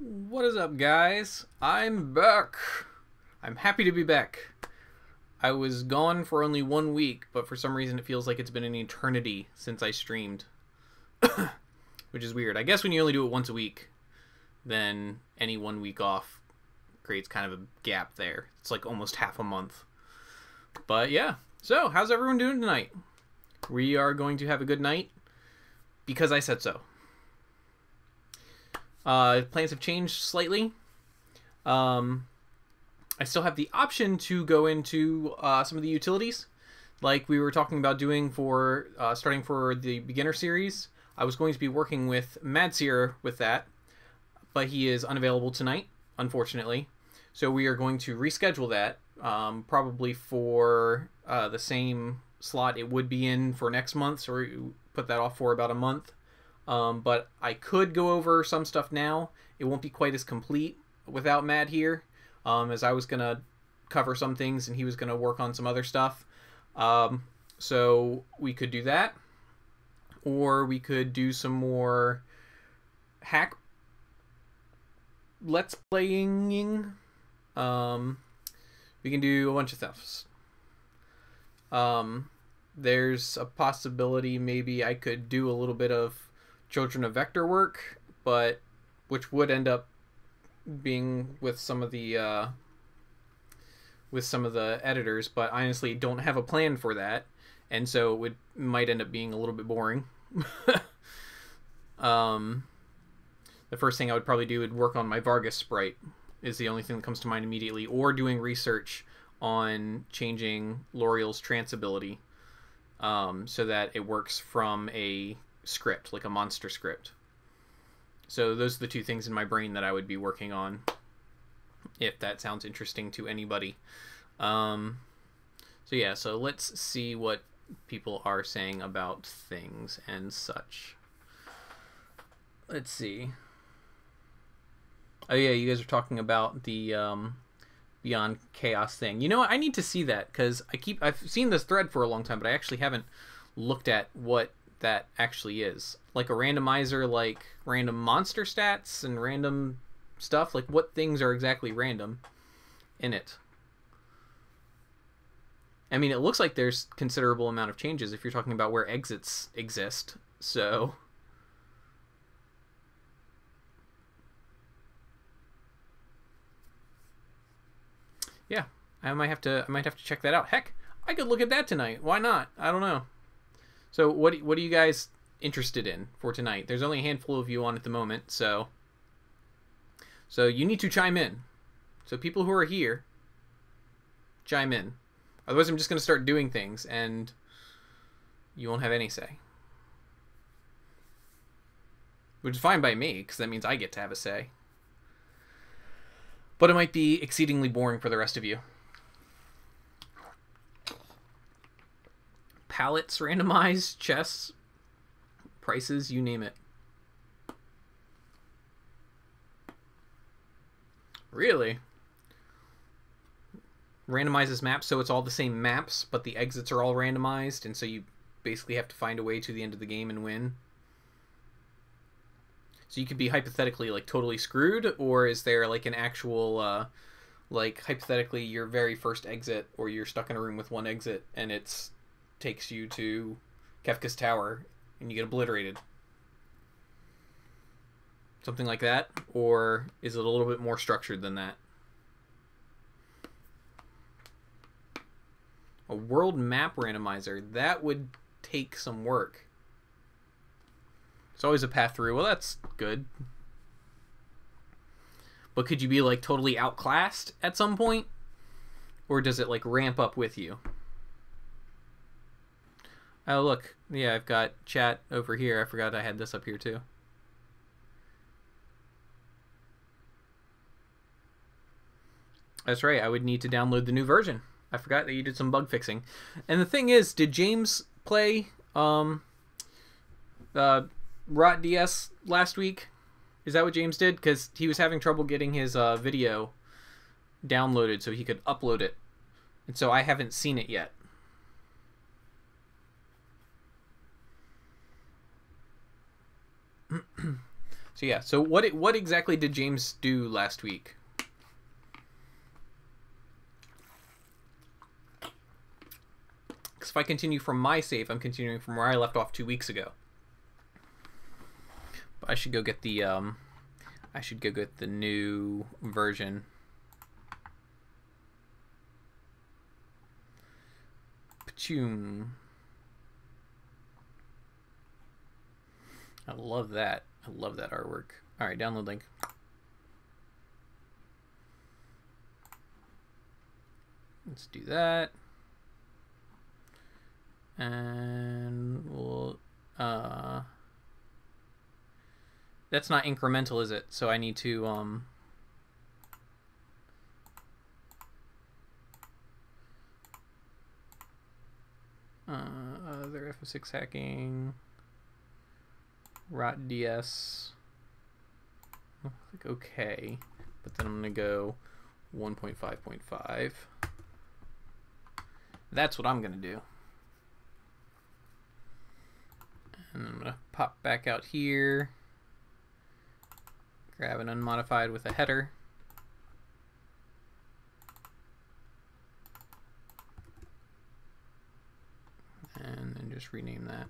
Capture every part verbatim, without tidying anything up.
What is up, guys? I'm back. I'm happy to be back. I was gone for only one week, but for some reason it feels like it's been an eternity since I streamed. Which is weird. I guess when you only do it once a week, then any one week off creates kind of a gap there. It's like almost half a month. But yeah, so how's everyone doing tonight? We are going to have a good night because I said so. Uh, plans have changed slightly. Um, I still have the option to go into uh, some of the utilities, like we were talking about doing for uh, starting for the beginner series. I was going to be working with Madseer with that, but he is unavailable tonight, unfortunately. So we are going to reschedule that, um, probably for uh, the same slot it would be in for next month, so we put that off for about a month. Um, but I could go over some stuff now. It won't be quite as complete without Matt here, um, as I was going to cover some things and he was going to work on some other stuff. Um, so we could do that. Or we could do some more hack let's playing. Um, we can do a bunch of stuff. Um, there's a possibility maybe I could do a little bit of Children of Vector work, but which would end up being with some of the uh, with some of the editors, but I honestly don't have a plan for that, and so it would might end up being a little bit boring. um, the first thing I would probably do would work on my Vargas sprite, is the only thing that comes to mind immediately, or doing research on changing L'Oreal's trance ability, um, so that it works from a script, like a monster script. So those are the two things in my brain that I would be working on, if that sounds interesting to anybody. Um, so yeah, so let's see what people are saying about things and such. Let's see. Oh yeah, you guys are talking about the um, Beyond Chaos thing. You know what? I need to see that, because I keep I've seen this thread for a long time, but I actually haven't looked at what that actually is. Like a randomizer, like random monster stats and random stuff. Like what things are exactly random in it? I mean, it looks like there's considerable amount of changes if you're talking about where exits exist. So yeah, I might have to I might have to check that out. Heck, I could look at that tonight. Why not? I don't know. So what what are you guys interested in for tonight? There's only a handful of you on at the moment, so so you need to chime in. So people who are here, chime in. Otherwise, I'm just going to start doing things, and you won't have any say. Which is fine by me, because that means I get to have a say. But it might be exceedingly boring for the rest of you. Pallets randomized, chests, prices, you name it. Really? Randomizes maps, so it's all the same maps, but the exits are all randomized, and so you basically have to find a way to the end of the game and win. So you could be hypothetically like totally screwed, or is there like an actual uh, like hypothetically your very first exit, or you're stuck in a room with one exit and it's takes you to Kefka's Tower and you get obliterated? Something like that? Or is it a little bit more structured than that? A world map randomizer, that would take some work. It's always a path through. Well, that's good. But could you be like totally outclassed at some point? Or does it like ramp up with you? Oh, look. Yeah, I've got chat over here. I forgot I had this up here, too. That's right. I would need to download the new version. I forgot that you did some bug fixing. And the thing is, did James play um, uh, RotDS last week? Is that what James did? Because he was having trouble getting his uh, video downloaded so he could upload it. And so I haven't seen it yet. So yeah, so what it, what exactly did James do last week? Because if I continue from my save, I'm continuing from where I left off two weeks ago. But I should go get the um, I should go get the new version. Pachoom. I love that. I love that artwork. All right, download link. Let's do that. And we'll, uh, that's not incremental, is it? So I need to, um, uh, other F F six hacking, RotDS, click OK, but then I'm going to go one point five point five. That's what I'm going to do. And I'm going to pop back out here, grab an unmodified with a header. And then just rename that.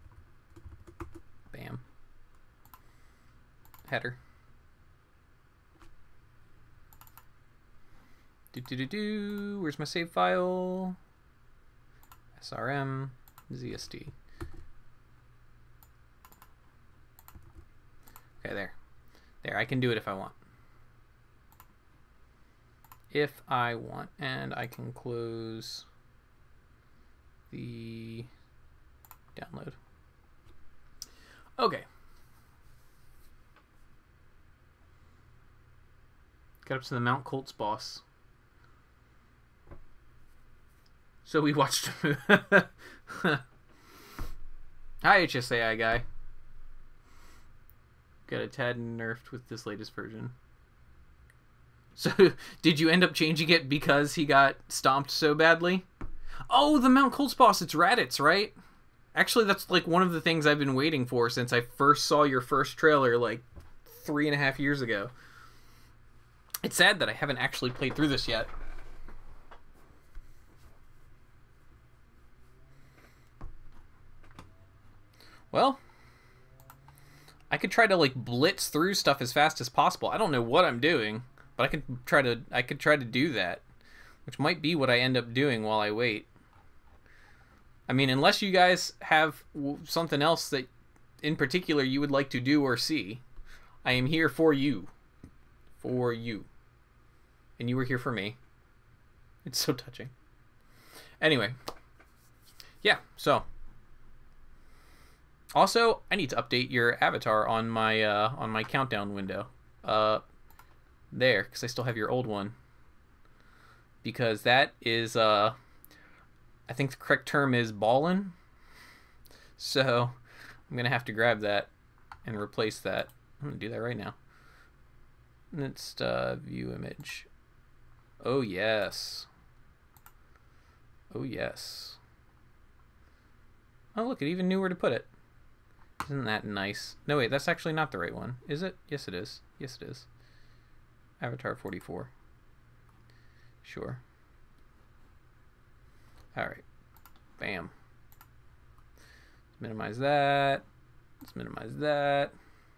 Bam. Header. Do do do do. Where's my save file? S R M Z S D. Okay, there. There, I can do it if I want. If I want. And I can close the download. Okay. Got up to the Mount Colts boss. So we watched... Hi, H S A I guy. Got a tad nerfed with this latest version. So, did you end up changing it because he got stomped so badly? Oh, the Mount Colts boss, it's Raditz, right? Actually, that's like one of the things I've been waiting for since I first saw your first trailer like three and a half years ago. It's sad that I haven't actually played through this yet. Well, I could try to like blitz through stuff as fast as possible. I don't know what I'm doing, but I could try to I could try to do that, which might be what I end up doing while I wait. I mean, unless you guys have something else that in particular you would like to do or see, I am here for you. For you. And you were here for me. It's so touching. Anyway. Yeah, so also, I need to update your avatar on my uh, on my countdown window. Uh, there, because I still have your old one. Because that is, uh, I think the correct term is ballin'. So, I'm going to have to grab that and replace that. I'm going to do that right now. Let's uh, view image. Oh, yes. Oh, yes. Oh, look, it even knew where to put it. Isn't that nice? No, wait, that's actually not the right one. Is it? Yes, it is. Yes, it is. Avatar forty-four. Sure. Alright. Bam. Let's minimize that. Let's minimize that.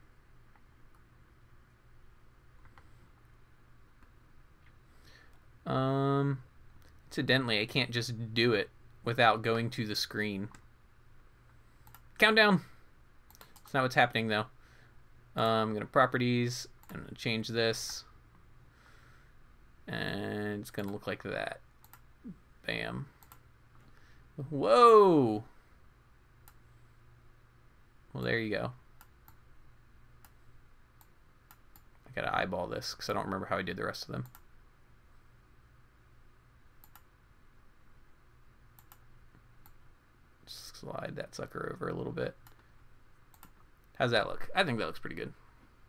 Um, incidentally, I can't just do it without going to the screen. Countdown! That's not what's happening, though. Um, I'm going to properties. I'm going to change this. And it's going to look like that. Bam. Whoa! Well, there you go. I got to eyeball this because I don't remember how I did the rest of them. Slide that sucker over a little bit. How's that look? I think that looks pretty good.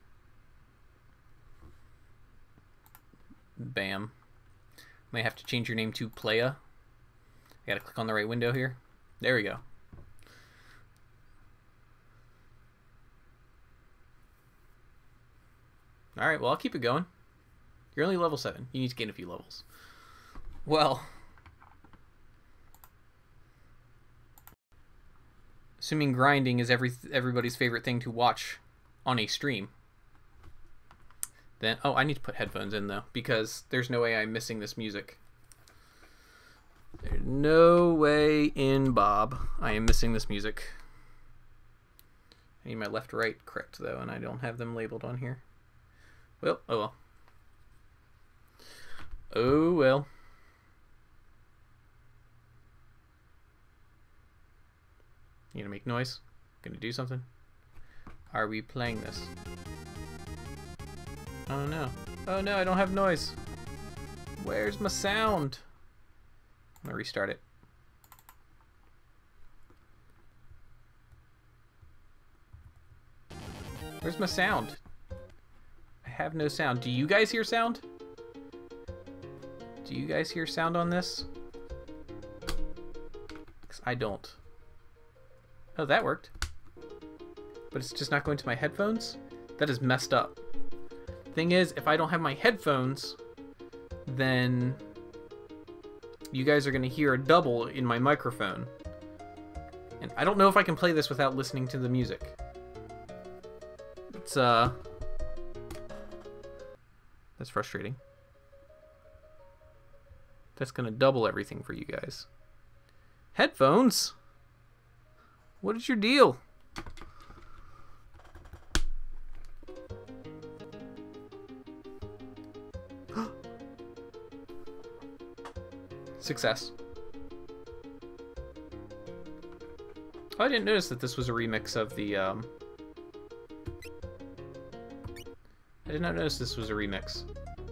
Bam. May have to change your name to Playa. I gotta click on the right window here. There we go. Alright, well, I'll keep it going. You're only level seven. You need to gain a few levels. Well, assuming grinding is every everybody's favorite thing to watch on a stream, then... Oh, I need to put headphones in, though, because there's no way I'm missing this music. There's no way in Bob I am missing this music. I need my left-right correct, though, and I don't have them labeled on here. Well, oh well. Oh well. You gonna make noise? Gonna do something? Are we playing this? Oh no. Oh no, I don't have noise. Where's my sound? I'm gonna restart it. Where's my sound? I have no sound. Do you guys hear sound? Do you guys hear sound on this? 'Cause I don't. Oh, that worked. But it's just not going to my headphones? That is messed up. Thing is, if I don't have my headphones, then you guys are going to hear a double in my microphone. And I don't know if I can play this without listening to the music. It's, uh... That's frustrating. That's going to double everything for you guys. Headphones? What is your deal? Success. Oh, I didn't notice that this was a remix of the, um... I did not notice this was a remix.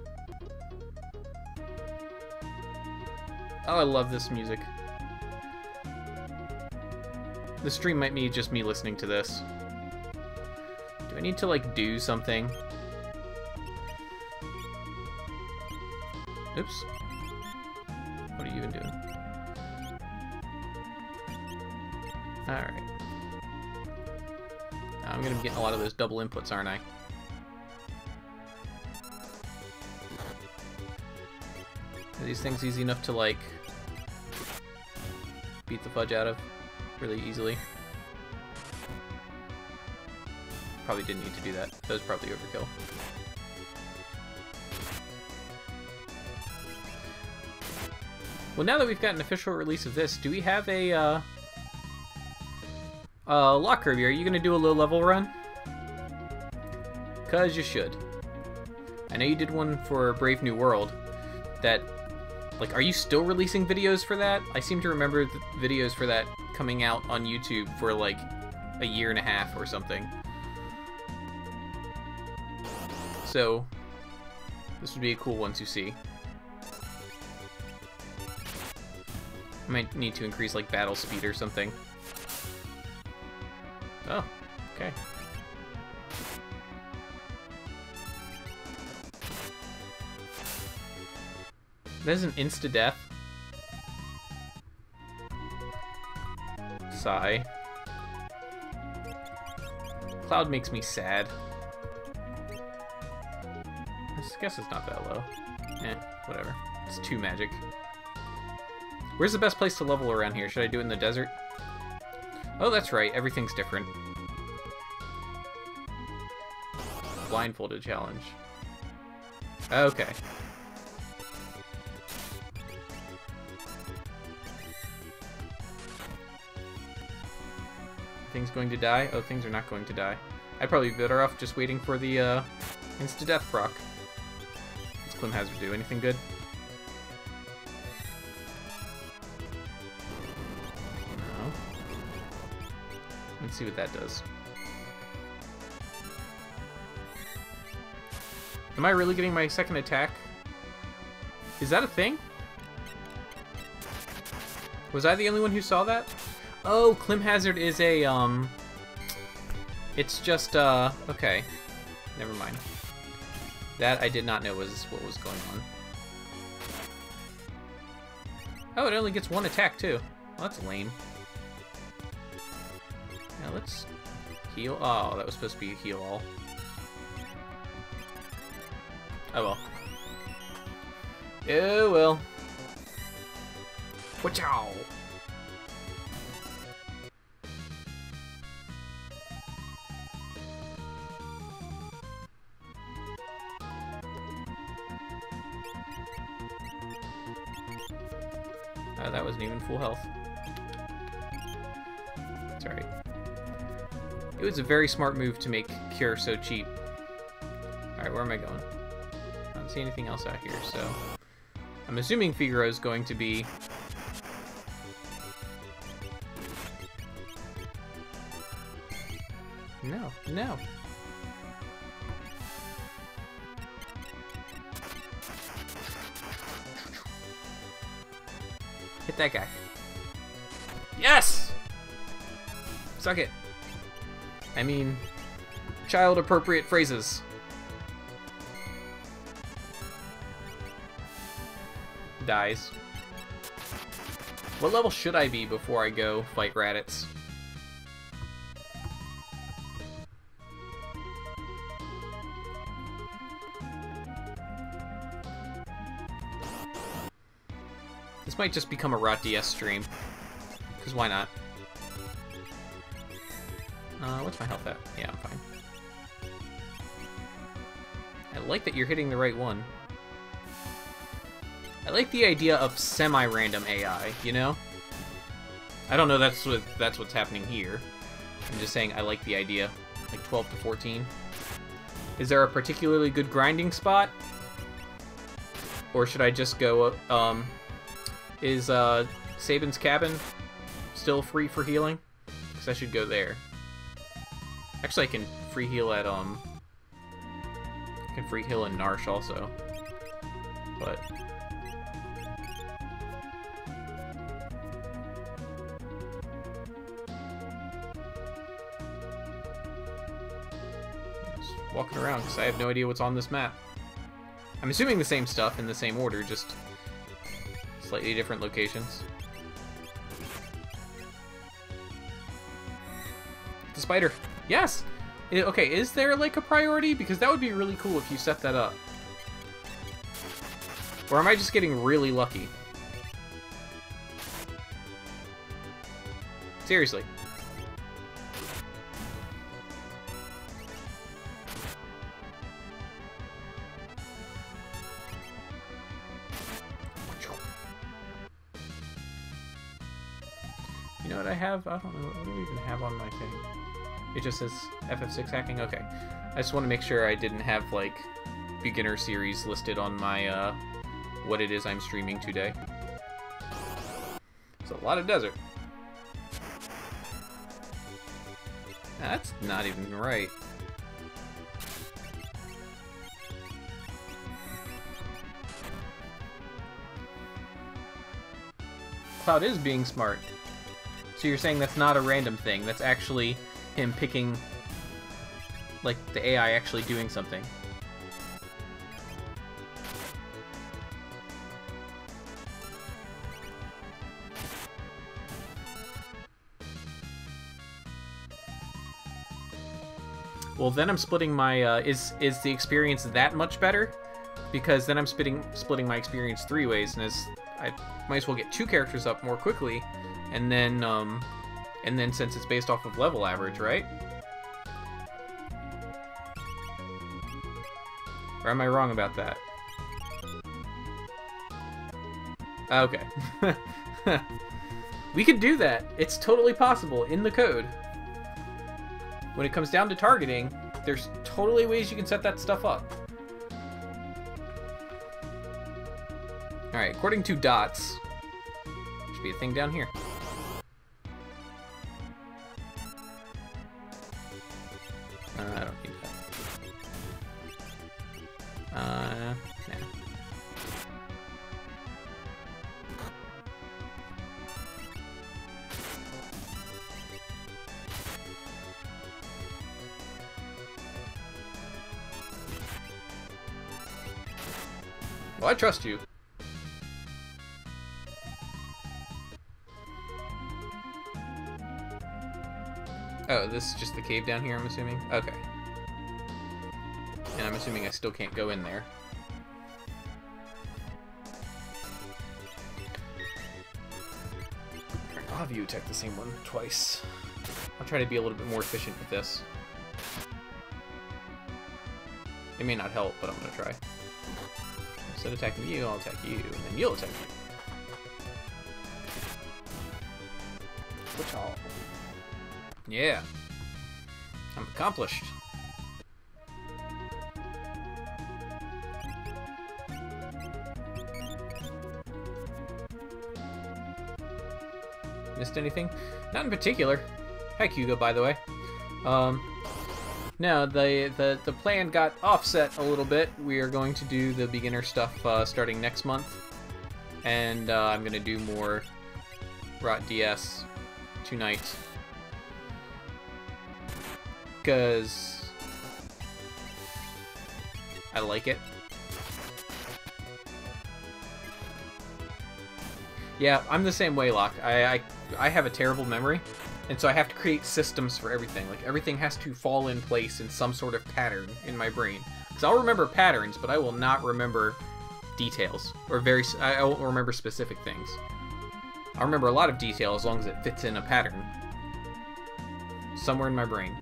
Oh, I love this music. The stream might be just me listening to this. Do I need to, like, do something? Oops. What are you even doing? Alright. I'm gonna be getting a lot of those double inputs, aren't I? Are these things easy enough to, like, beat the fudge out of really easily? Probably didn't need to do that. That was probably overkill. Well, now that we've got an official release of this, do we have a, uh... Uh, Lock Kirby, are you gonna do a low level run? Cause you should. I know you did one for Brave New World. That, like, are you still releasing videos for that? I seem to remember the videos for that coming out on YouTube for, like, a year and a half or something. So, this would be a cool one to see. I might need to increase, like, battle speed or something. Oh, okay. That is an insta-death. Sigh. Cloud makes me sad. I guess it's not that low. Eh, whatever. It's two magic. Where's the best place to level around here? Should I do it in the desert? Oh, that's right. Everything's different. Blindfolded challenge. Okay. Things going to die? Oh, things are not going to die. I'd probably be better off just waiting for the uh, insta-death proc. What's Clim Hazard do? Anything good? No. Let's see what that does. Am I really getting my second attack? Is that a thing? Was I the only one who saw that? Oh, Clim Hazard is a, um... It's just, uh... Okay. Never mind. That I did not know was what was going on. Oh, it only gets one attack, too. Well, that's lame. Now let's heal. Oh, that was supposed to be a heal all. Oh well. Oh well. Wachow! Uh, that wasn't even full health. It's alright. It was a very smart move to make Cure so cheap. Alright, where am I going? I don't see anything else out here, so... I'm assuming Figaro is going to be... No, no. Hit that guy. Yes! Suck it. I mean, child-appropriate phrases. Dies. What level should I be before I go fight Raditz? This might just become a RotDS stream. Because why not? Uh, what's my health at? Yeah, I'm fine. I like that you're hitting the right one. I like the idea of semi-random A I, you know? I don't know that's what that's what's happening here. I'm just saying I like the idea. Like twelve to fourteen. Is there a particularly good grinding spot? Or should I just go, um... Is, uh, Sabin's Cabin still free for healing? Because I should go there. Actually, I can free heal at, um... I can free heal in Narsh also. But... just walking around, because I have no idea what's on this map. I'm assuming the same stuff in the same order, just... slightly different locations. The spider. Yes! I- okay, is there like a priority? Because that would be really cool if you set that up. Or am I just getting really lucky? Seriously. You know what I have? I don't know. What do I even have on my thing? It just says F F six hacking? Okay. I just want to make sure I didn't have, like, beginner series listed on my, uh, what it is I'm streaming today. It's a lot of desert. That's not even right. Cloud is being smart. So you're saying that's not a random thing. That's actually him picking, like, the A I actually doing something. Well, then I'm splitting my, uh, is, is the experience that much better? Because then I'm splitting, splitting my experience three ways, and as I might as well get two characters up more quickly. And then, um, and then since it's based off of level average, right? Or am I wrong about that? Okay. We could do that. It's totally possible in the code. When it comes down to targeting, there's totally ways you can set that stuff up. Alright, according to dots, should be a thing down here. Uh, I don't need that. Uh, nah. Well, I trust you. Oh, this is just the cave down here, I'm assuming? Okay. And I'm assuming I still can't go in there. have you attack the same one twice. I'll try to be a little bit more efficient with this. It may not help, but I'm gonna try. Instead of attacking you, I'll attack you, and then you'll attack me. Which all? Yeah. I'm accomplished. Missed anything? Not in particular. Hi, Hugo, by the way. Um, no, the, the, the plan got offset a little bit. We are going to do the beginner stuff uh, starting next month. And uh, I'm going to do more RotDS tonight. Because I like it. Yeah, I'm the same way, Locke. I, I I have a terrible memory, and so I have to create systems for everything. Like, everything has to fall in place in some sort of pattern in my brain. Because I'll remember patterns, but I will not remember details. Or very... I won't remember specific things. I'll remember a lot of detail as long as it fits in a pattern. Somewhere in my brain.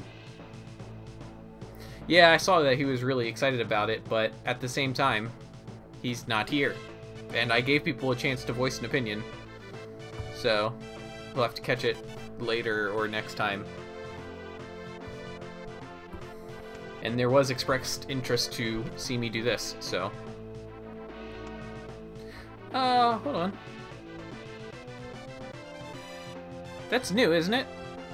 Yeah, I saw that he was really excited about it, but at the same time, he's not here. And I gave people a chance to voice an opinion. So, we'll have to catch it later or next time. And there was expressed interest to see me do this, so... Uh, hold on. That's new, isn't it?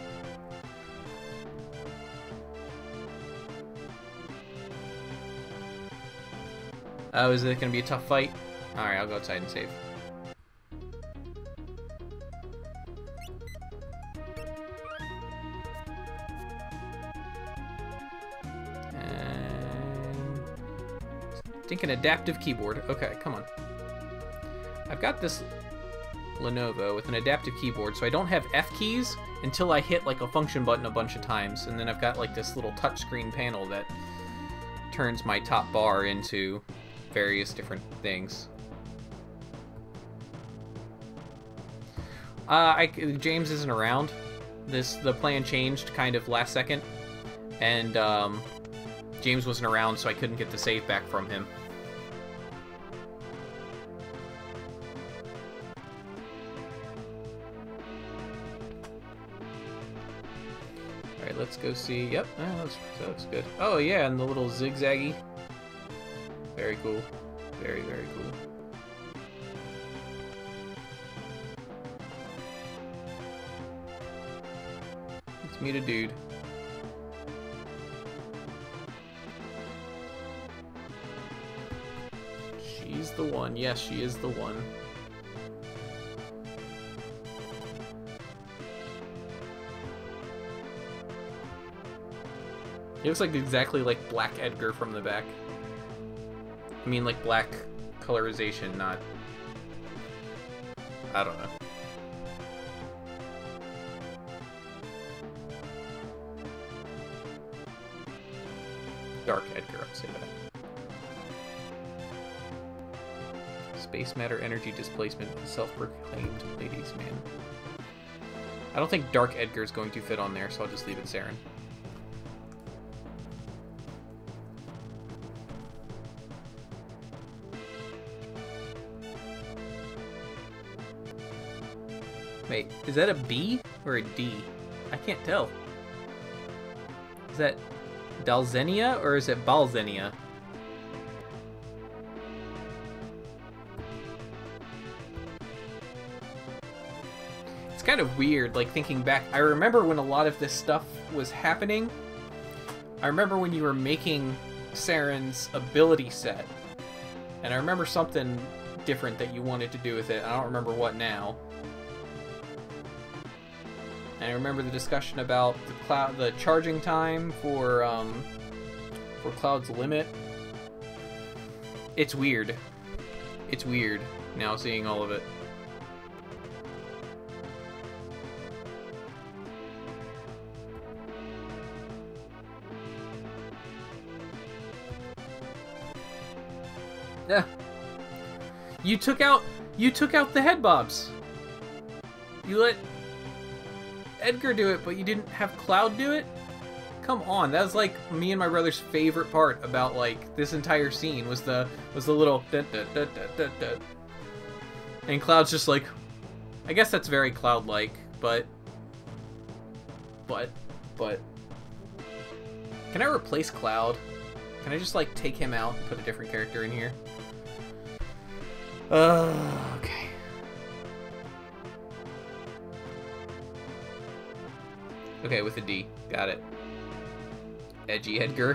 Oh, is it gonna be a tough fight? Alright, I'll go outside and save. And... I think an adaptive keyboard. Okay, come on. I've got this Lenovo with an adaptive keyboard, so I don't have F keys until I hit like a function button a bunch of times, and then I've got like this little touchscreen panel that turns my top bar into various different things. Uh, I, James isn't around. This the plan changed kind of last second, and um, James wasn't around, so I couldn't get the save back from him. All right, let's go see. Yep, oh, that, looks, that looks good. Oh yeah, and the little zigzaggy. Very cool. Very very cool. Meet a dude. She's the one. Yes, she is the one. He looks like exactly like Black Edgar from the back. I mean, like black colorization, not... I don't know. Dark Edgar, I'll say that. Space matter energy displacement, self-proclaimed ladies man. I don't think Dark Edgar is going to fit on there, so I'll just leave it Saren. Wait, is that a B or a D? I can't tell. Is that Dalzenia or is it Balzenia? It's kind of weird, like, thinking back. I remember when a lot of this stuff was happening. I remember when you were making Saren's ability set. And I remember something different that you wanted to do with it. I don't remember what now. And I remember the discussion about the cloud, the charging time for um, for Cloud's limit. It's weird. It's weird now seeing all of it. Yeah. You took out you took out the head bobs. You let Edgar do it, but you didn't have Cloud do it? Come on, that was like me and my brother's favorite part about like this entire scene was the was the little dun, dun, dun, dun, dun, dun. And Cloud's just like, I guess that's very Cloud-like, but but but can I replace Cloud? Can I just like take him out and put a different character in here? Uh, okay. Okay, with a D. Got it. Edgy Edgar.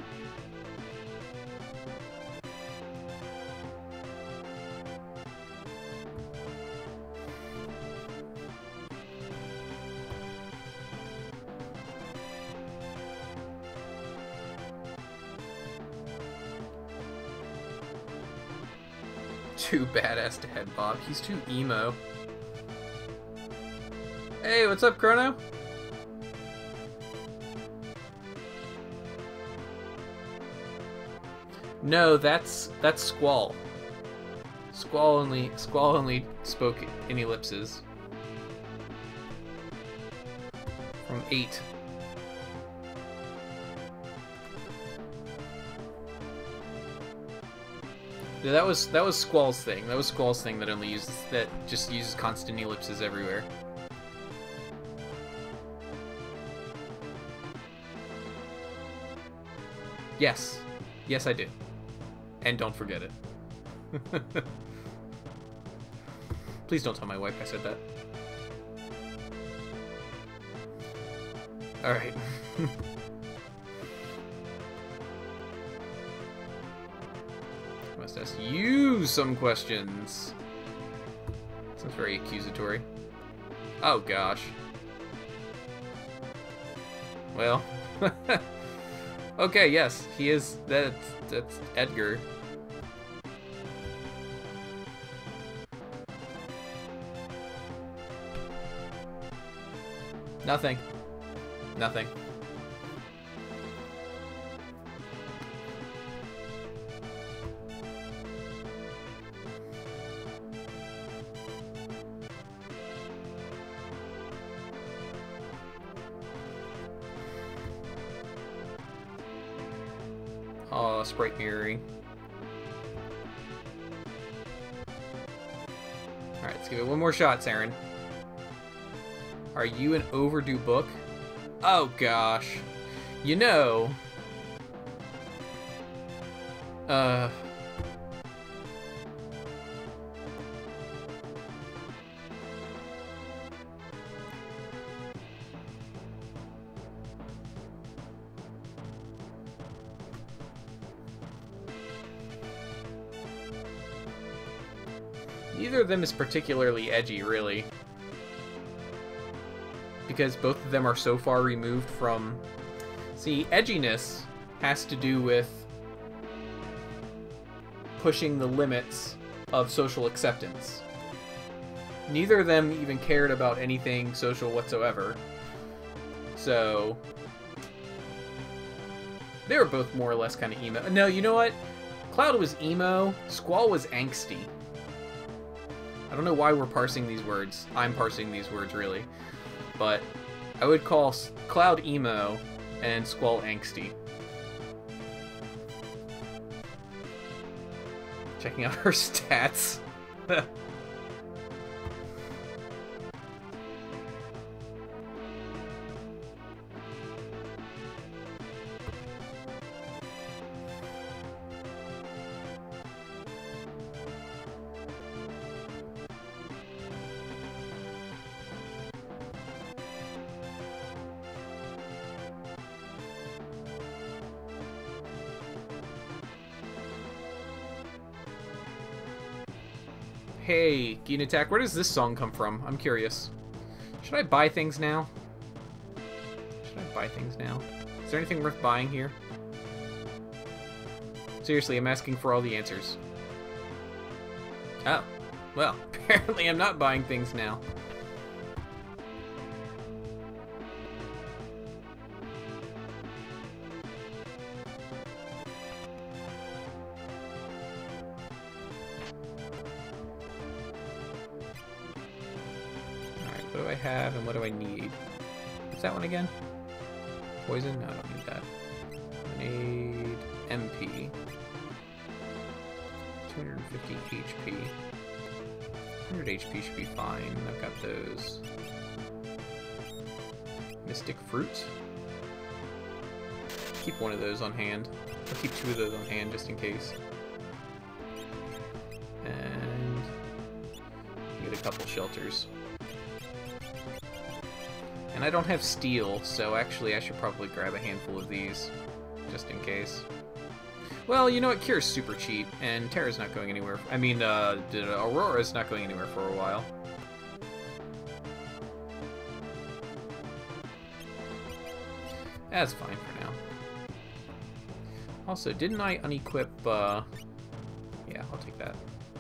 Too badass to head bob. He's too emo. Hey, what's up, Chrono? No, that's that's Squall. Squall only Squall only spoke in ellipses. From eight. Yeah, that was that was Squall's thing. That was Squall's thing that only uses that just uses constant ellipses everywhere. Yes. Yes, I do. And don't forget it. Please don't tell my wife I said that. Alright. Must ask you some questions. Sounds very accusatory. Oh gosh. Well. Okay, yes, he is. That's that's Edgar. Nothing. Nothing. Oh, sprite mirroring. Alright, let's give it one more shot, Saren. Are you an overdue book? Oh gosh. You know... Uh... Neither of them is particularly edgy, really. Because both of them are so far removed from... See, edginess has to do with pushing the limits of social acceptance. Neither of them even cared about anything social whatsoever. So... they were both more or less kind of emo. No, you know what? Cloud was emo, Squall was angsty. I don't know why we're parsing these words. I'm parsing these words, really. But I would call Cloud emo and Squall angsty. Checking out her stats. Hey, Geen Attack, where does this song come from? I'm curious. Should I buy things now? Should I buy things now? Is there anything worth buying here? Seriously, I'm asking for all the answers. Oh, well, apparently I'm not buying things now. What do I have and what do I need? What's that one again? Poison? No, I don't need that. I need M P. two hundred fifty H P. one hundred H P should be fine. I've got those. Mystic Fruit. Keep one of those on hand. I'll keep two of those on hand just in case. And get a couple shelters. And I don't have steel, so actually I should probably grab a handful of these just in case. Well, you know what? Cure's super cheap, and Terra's not going anywhere. I mean, uh, Aurora's not going anywhere for a while. That's fine for now. Also, didn't I unequip, uh... yeah, I'll take that.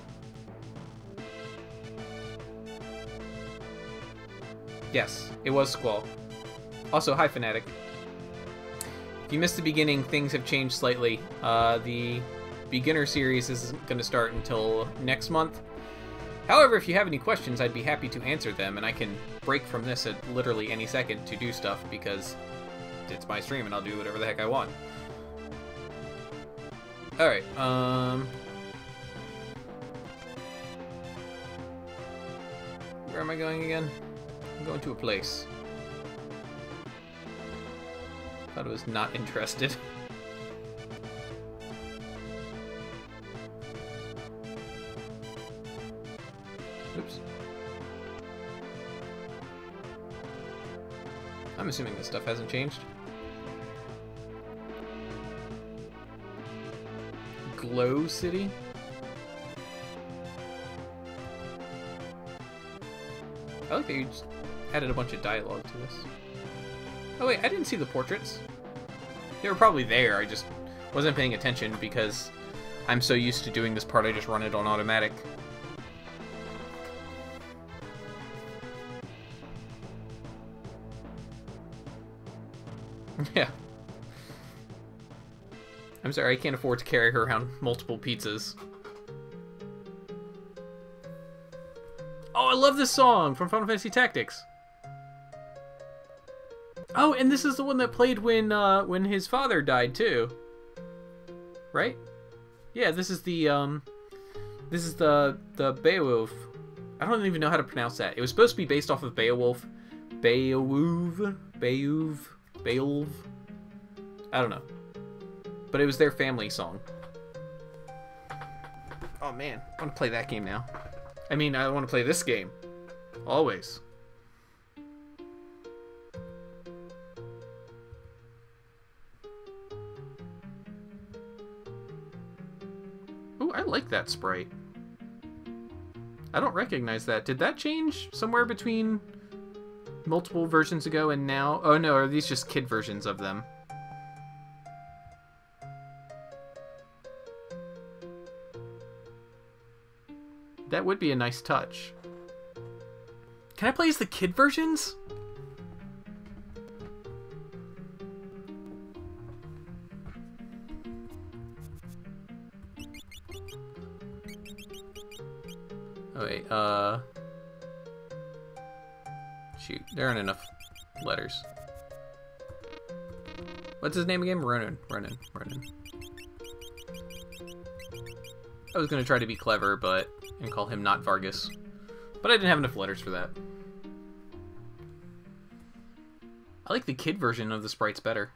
Yes, it was Squall. Also, hi, Fnatic. If you missed the beginning, things have changed slightly. Uh, the beginner series isn't going to start until next month. However, if you have any questions, I'd be happy to answer them, and I can break from this at literally any second to do stuff, because it's my stream and I'll do whatever the heck I want. Alright, um... where am I going again? I'm going to a place. Thought I was not interested. Oops. I'm assuming this stuff hasn't changed. Glow City? I like that you just added a bunch of dialogue to this. Oh wait, I didn't see the portraits. They were probably there, I just wasn't paying attention because I'm so used to doing this part I just run it on automatic. Yeah. I'm sorry, I can't afford to carry her around multiple pizzas. Oh, I love this song from Final Fantasy Tactics. Oh, and this is the one that played when uh, when his father died too. Right? Yeah, this is the um, this is the the Beowulf. I don't even know how to pronounce that. It was supposed to be based off of Beowulf, Beowulf, Beowulf, Beowulf. I don't know, but it was their family song. Oh man, I want to play that game now. I mean, I want to play this game. Always. Ooh, I like that sprite. I don't recognize that. Did that change somewhere between multiple versions ago and now? Oh no, are these just kid versions of them? That would be a nice touch. Can I play as the kid versions? Oh wait, uh... shoot, there aren't enough letters. What's his name again? Ronan. Ronan. Ronan. I was gonna try to be clever, but... and call him not Vargas. But I didn't have enough letters for that. I like the kid version of the sprites better.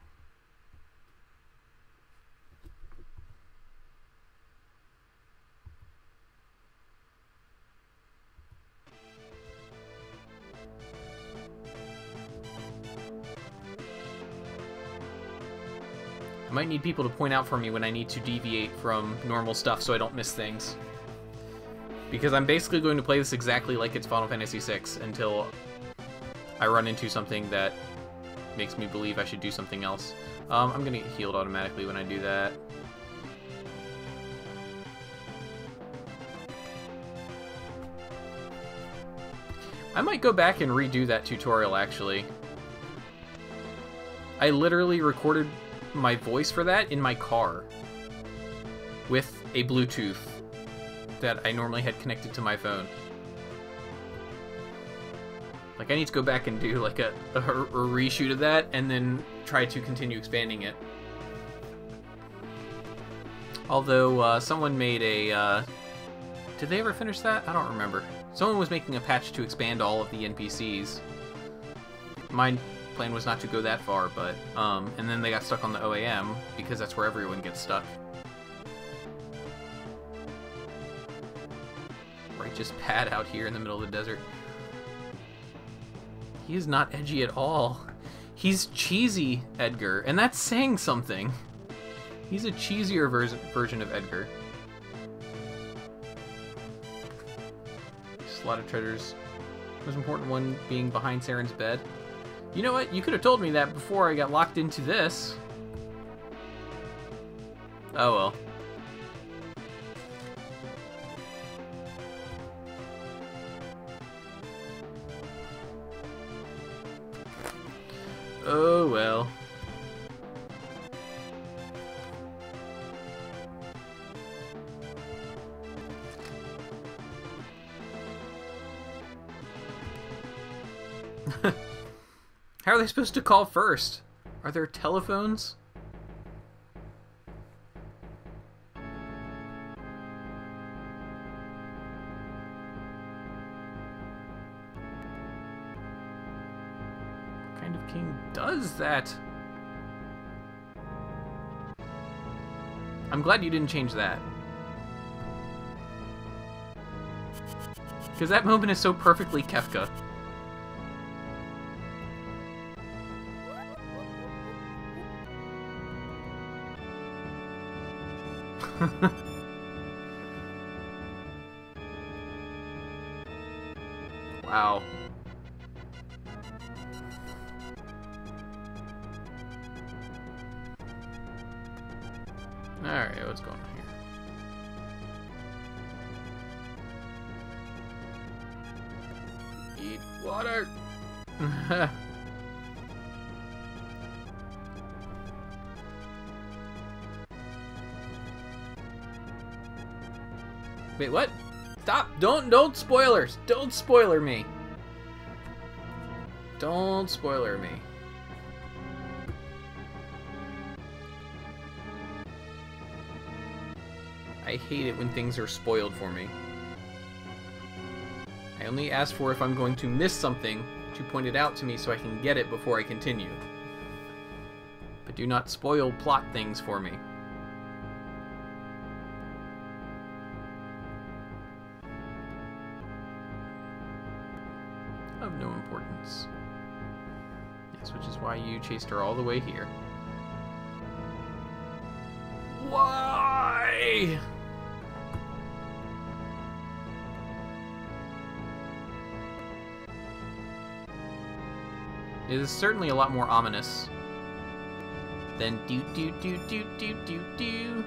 I might need people to point out for me when I need to deviate from normal stuff so I don't miss things. Because I'm basically going to play this exactly like it's Final Fantasy six until I run into something that makes me believe I should do something else. Um, I'm going to get healed automatically when I do that. I might go back and redo that tutorial, actually. I literally recorded my voice for that in my car with a Bluetooth that I normally had connected to my phone. Like, I need to go back and do, like, a, a, a reshoot of that, and then try to continue expanding it. Although, uh, someone made a, uh... Did they ever finish that? I don't remember. Someone was making a patch to expand all of the N P Cs. My plan was not to go that far, but, um... and then they got stuck on the O A M, because that's where everyone gets stuck. Righteous Pad out here in the middle of the desert. He is not edgy at all. He's cheesy, Edgar, and that's saying something. He's a cheesier version version of Edgar. Just a lot of treasures. Most important one being behind Saren's bed. You know what? You could have told me that before I got locked into this. Oh well. Oh well. How are they supposed to call first? Are there telephones? What kind of king does that? I'm glad you didn't change that. Because that moment is so perfectly Kefka. Wow. Alright, what's going on here? Eat water! Wait, what? Stop! Don't, don't spoilers! Don't spoiler me! Don't spoiler me. I hate it when things are spoiled for me. I only ask for if I'm going to miss something to point it out to me so I can get it before I continue. But do not spoil plot things for me. Of no importance. Yes, which is why you chased her all the way here. Why? It is certainly a lot more ominous than do do do do do do do.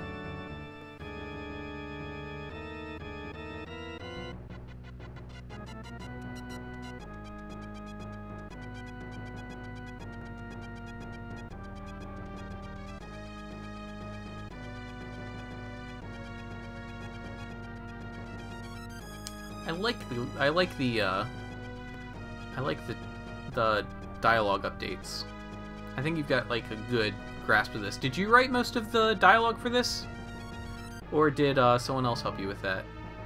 I like the I like the uh, I like the the dialogue updates. I think you've got like a good grasp of this. Did you write most of the dialogue for this, or did uh, someone else help you with that?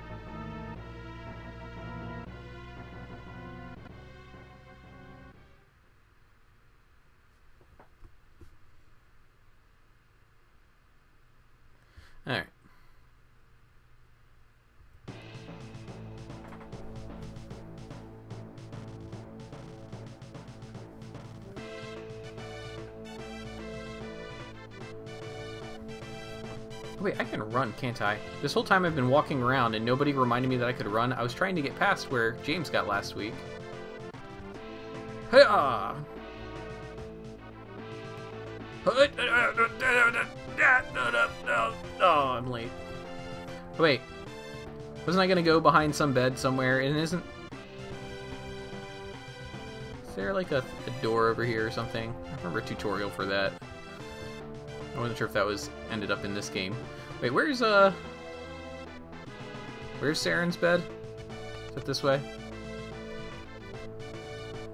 All right. Wait, I can run, can't I? This whole time I've been walking around and nobody reminded me that I could run. I was trying to get past where James got last week. Hey-ah! Oh, I'm late. Wait. Wasn't I gonna go behind some bed somewhere and isn't... Is there like a, a door over here or something? I remember a tutorial for that. I wasn't sure if that was ended up in this game. Wait, where's uh where's Saren's bed? Is it this way?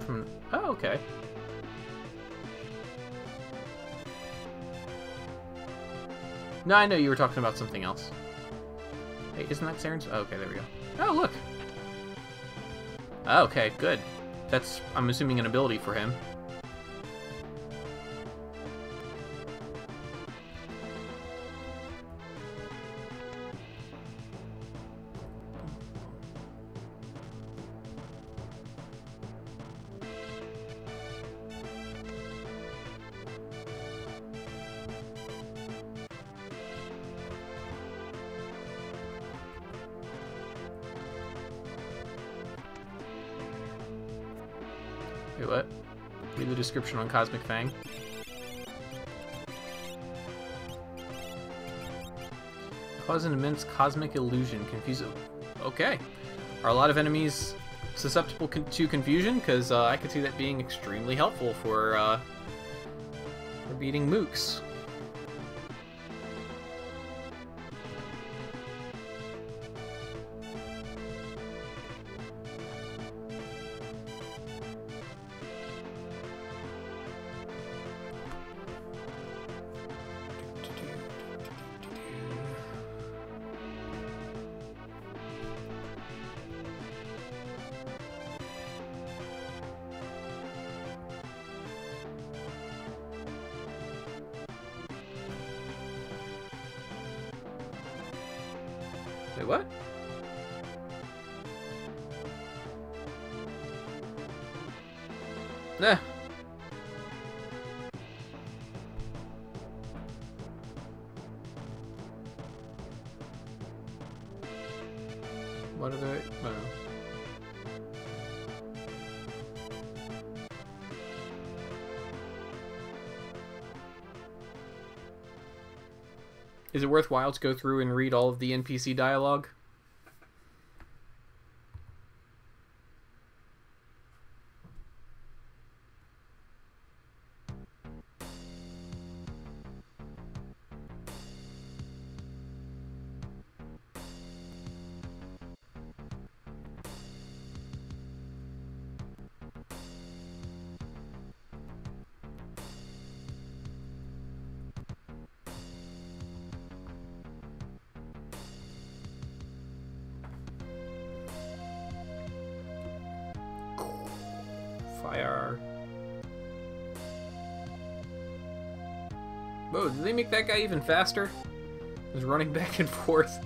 from... Oh, okay. No, I know you were talking about something else. Hey, isn't that Saren's? Oh, okay, there we go. Oh, look! Oh, okay, good. That's, I'm assuming, an ability for him. Wait, what? Read the description on Cosmic Fang. Cause an immense cosmic illusion. Confuse... Okay. Are a lot of enemies susceptible con to confusion? Because uh, I could see that being extremely helpful for, uh, for beating mooks. Wait, what? Nah. What are they? I don't know. Is it worthwhile to go through and read all of the N P C dialogue? Fire. Whoa, did they make that guy even faster? He's running back and forth.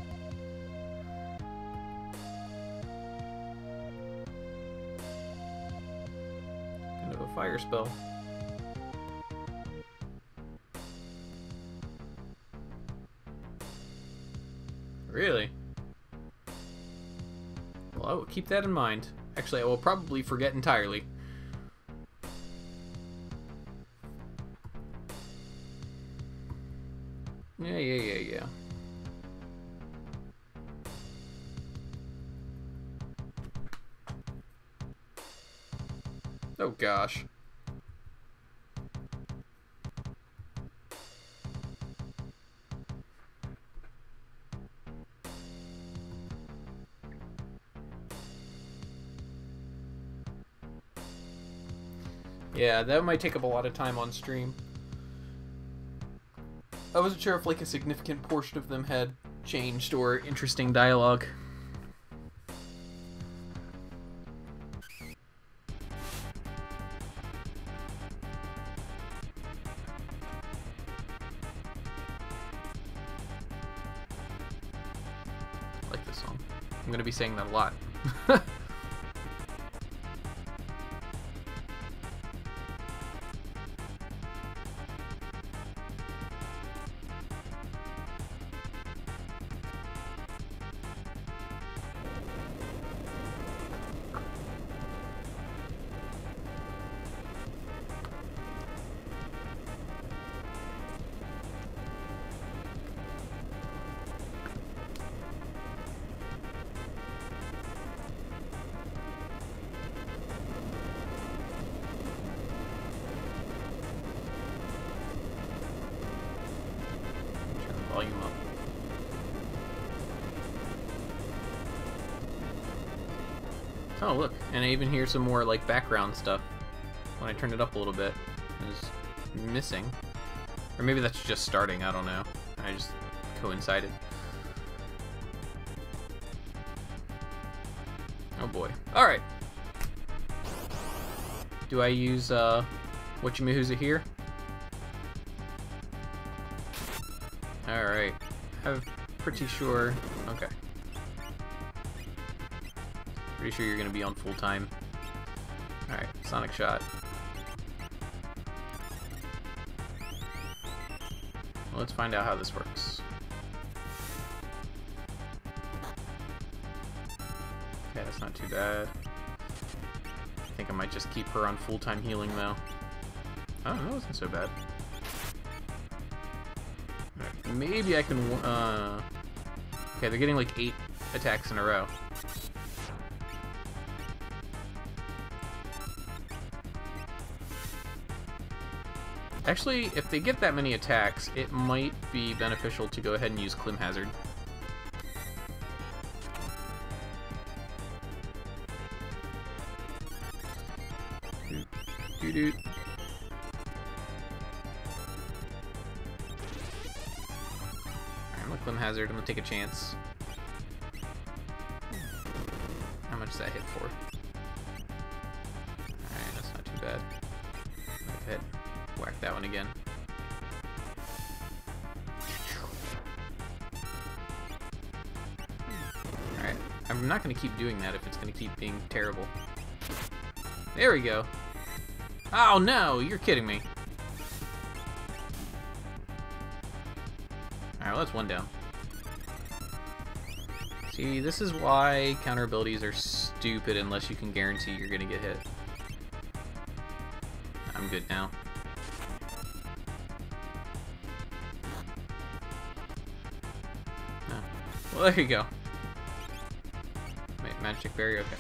Kind of a fire spell. Really? Well, I will keep that in mind. Actually, I will probably forget entirely. Yeah, yeah, yeah, yeah. Oh, gosh. Yeah, that might take up a lot of time on stream. I wasn't sure if like a significant portion of them had changed or interesting dialogue. I like this song. I'm gonna be saying that a lot. Oh, look. And I even hear some more, like, background stuff when I turn it up a little bit. It's missing. Or maybe that's just starting, I don't know. I just coincided. Oh boy. Alright. Do I use, uh, Whatchamahoozah here? Alright. I'm pretty sure... Okay. Pretty sure you're gonna be on full time. Alright, Sonic Shot. Well, let's find out how this works. Okay, that's not too bad. I think I might just keep her on full-time healing, though. Oh, that wasn't so bad. Right, maybe I can... Uh... Okay, they're getting like eight attacks in a row. Actually, if they get that many attacks, it might be beneficial to go ahead and use Clim Hazard. Doot, doot, doot. I'm gonna Clim Hazard, I'm gonna take a chance. How much does that hit for? Alright, that's not too bad. Go ahead. Whack that one again. Alright, I'm not going to keep doing that if it's going to keep being terrible. There we go. Oh no, you're kidding me. Alright, well that's one down. See, this is why counter abilities are stupid unless you can guarantee you're going to get hit. I'm good now. Well, there you go. Wait, magic barrier, okay.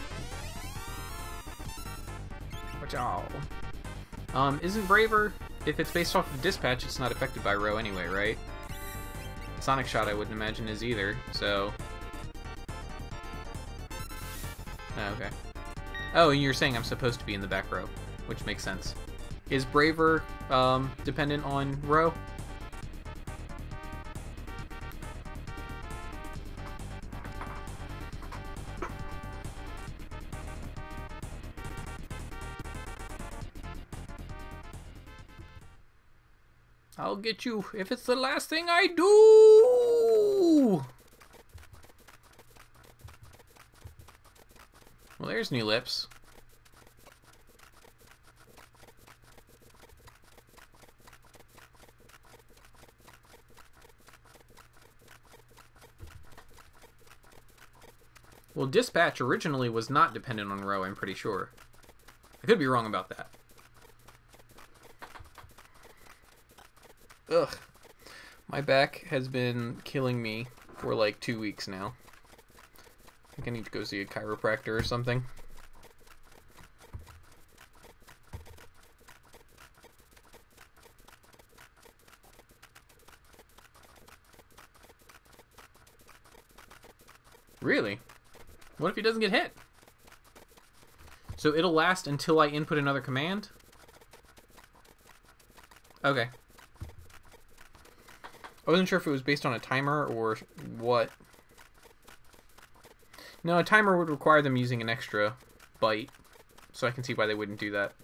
Watch out. Um, isn't Braver, if it's based off of Dispatch, it's not affected by Row anyway, right? Sonic Shot I wouldn't imagine is either, so... Oh, okay. Oh, and you're saying I'm supposed to be in the back row, which makes sense. Is Braver, um, dependent on Row? I'll get you if it's the last thing I do! Well, there's New Lips. Well, Dispatch originally was not dependent on Row, I'm pretty sure. I could be wrong about that. Ugh. My back has been killing me for like two weeks now. I think I need to go see a chiropractor or something. Really? What if he doesn't get hit? So it'll last until I input another command? Okay. I wasn't sure if it was based on a timer or what. No, a timer would require them using an extra byte, so I can see why they wouldn't do that.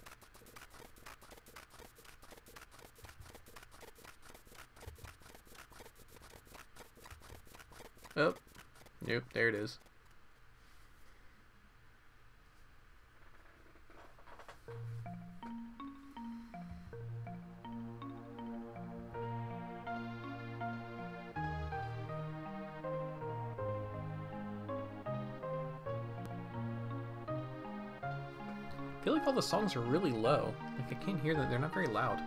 Oh, nope, there it is. I feel like all the songs are really low. Like, I can't hear them. They're not very loud.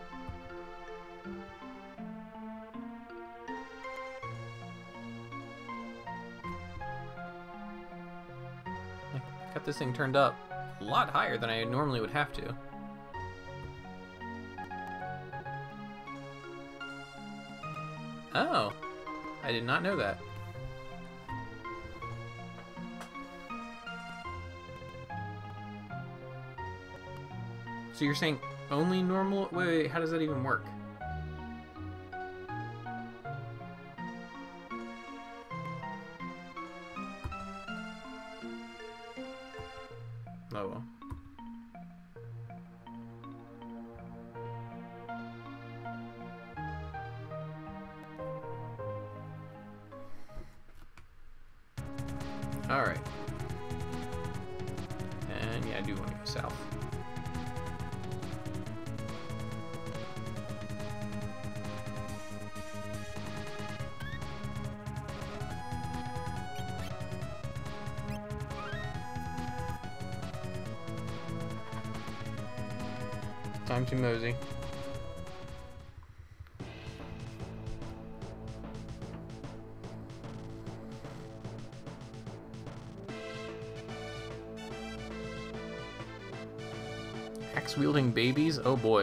Like, I got this thing turned up a lot higher than I normally would have to. Oh, I did not know that. So you're saying only normal? Wait, wait, how does that even work? Oh well. Alright. And yeah, I do want to go south. Time to mosey. Axe-wielding babies? Oh boy.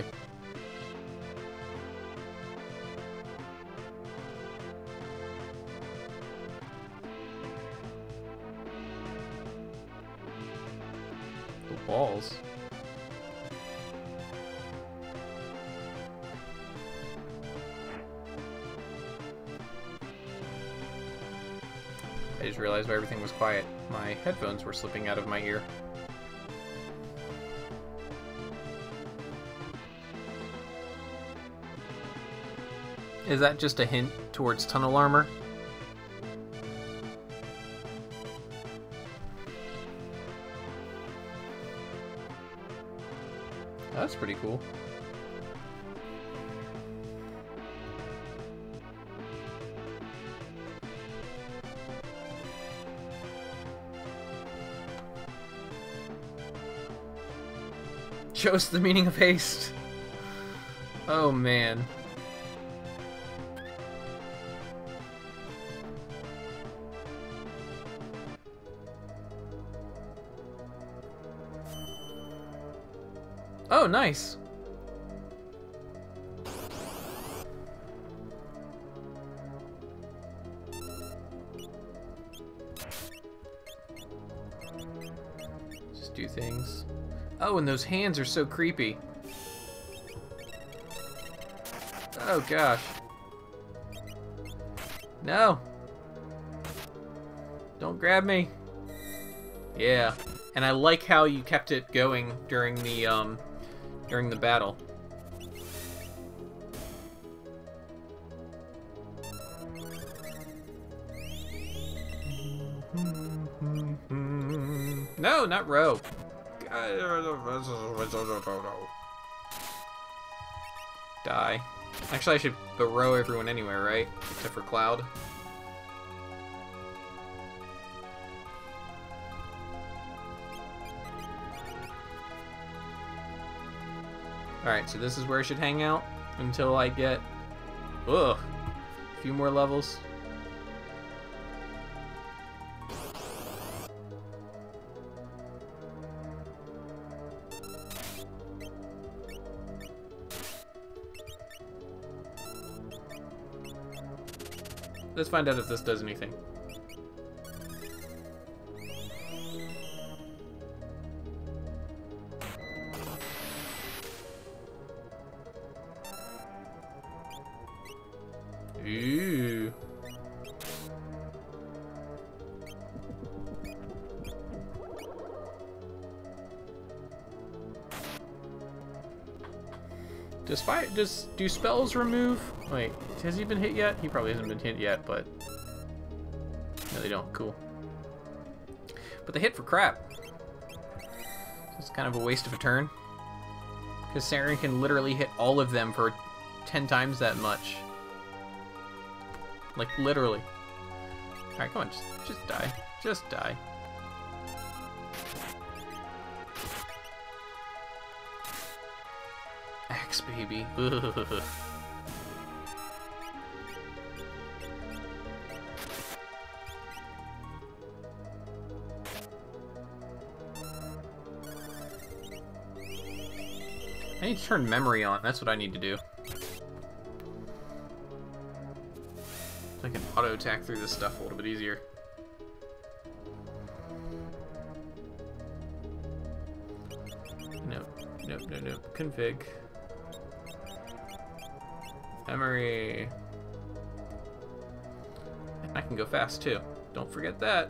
The walls. I just realized why everything was quiet. My headphones were slipping out of my ear. Is that just a hint towards tunnel armor? That's pretty cool. Show us the meaning of haste. Oh man. Oh, nice. Just do things. Oh, and those hands are so creepy. Oh gosh. No. Don't grab me. Yeah. And I like how you kept it going during the um during the battle. No, not row. Die. Actually, I should row everyone anywhere, right? Except for Cloud. Alright, so this is where I should hang out until I get, ugh, a few more levels. Let's find out if this does anything. Ooh. Does fire, does do spells remove? Wait, has he been hit yet? He probably hasn't been hit yet, but no, they don't. Cool. But they hit for crap. It's kind of a waste of a turn because Saren can literally hit all of them for ten times that much. Like, literally. Alright, come on, just, just die. Just die. Axe baby. Ugh. I need to turn memory on. That's what I need to do. I can auto attack through this stuff a little bit easier. Nope, nope, nope, no, config. Memory. And I can go fast too. Don't forget that.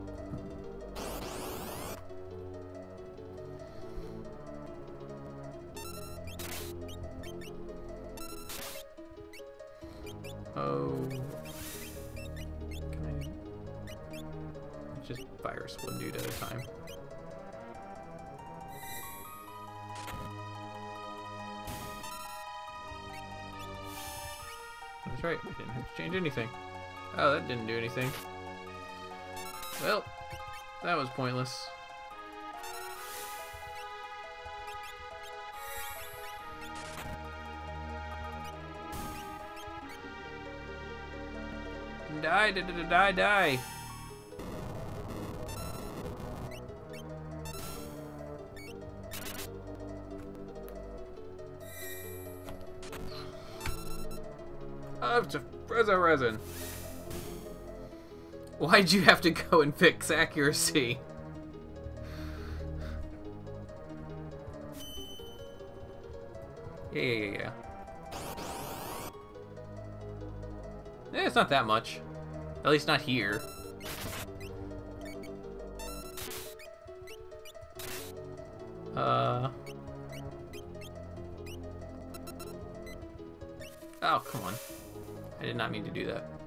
Oh. Can I just virus one dude at a time? That's right, I didn't have to change anything. Oh, that didn't do anything. Well, that was pointless. Die, die, die, die, die. Up to Frezzo resin. Why'd you have to go and fix accuracy? Yeah, yeah, yeah, yeah. Eh, it's not that much. At least not here. Uh. Oh, come on. I did not mean to do that.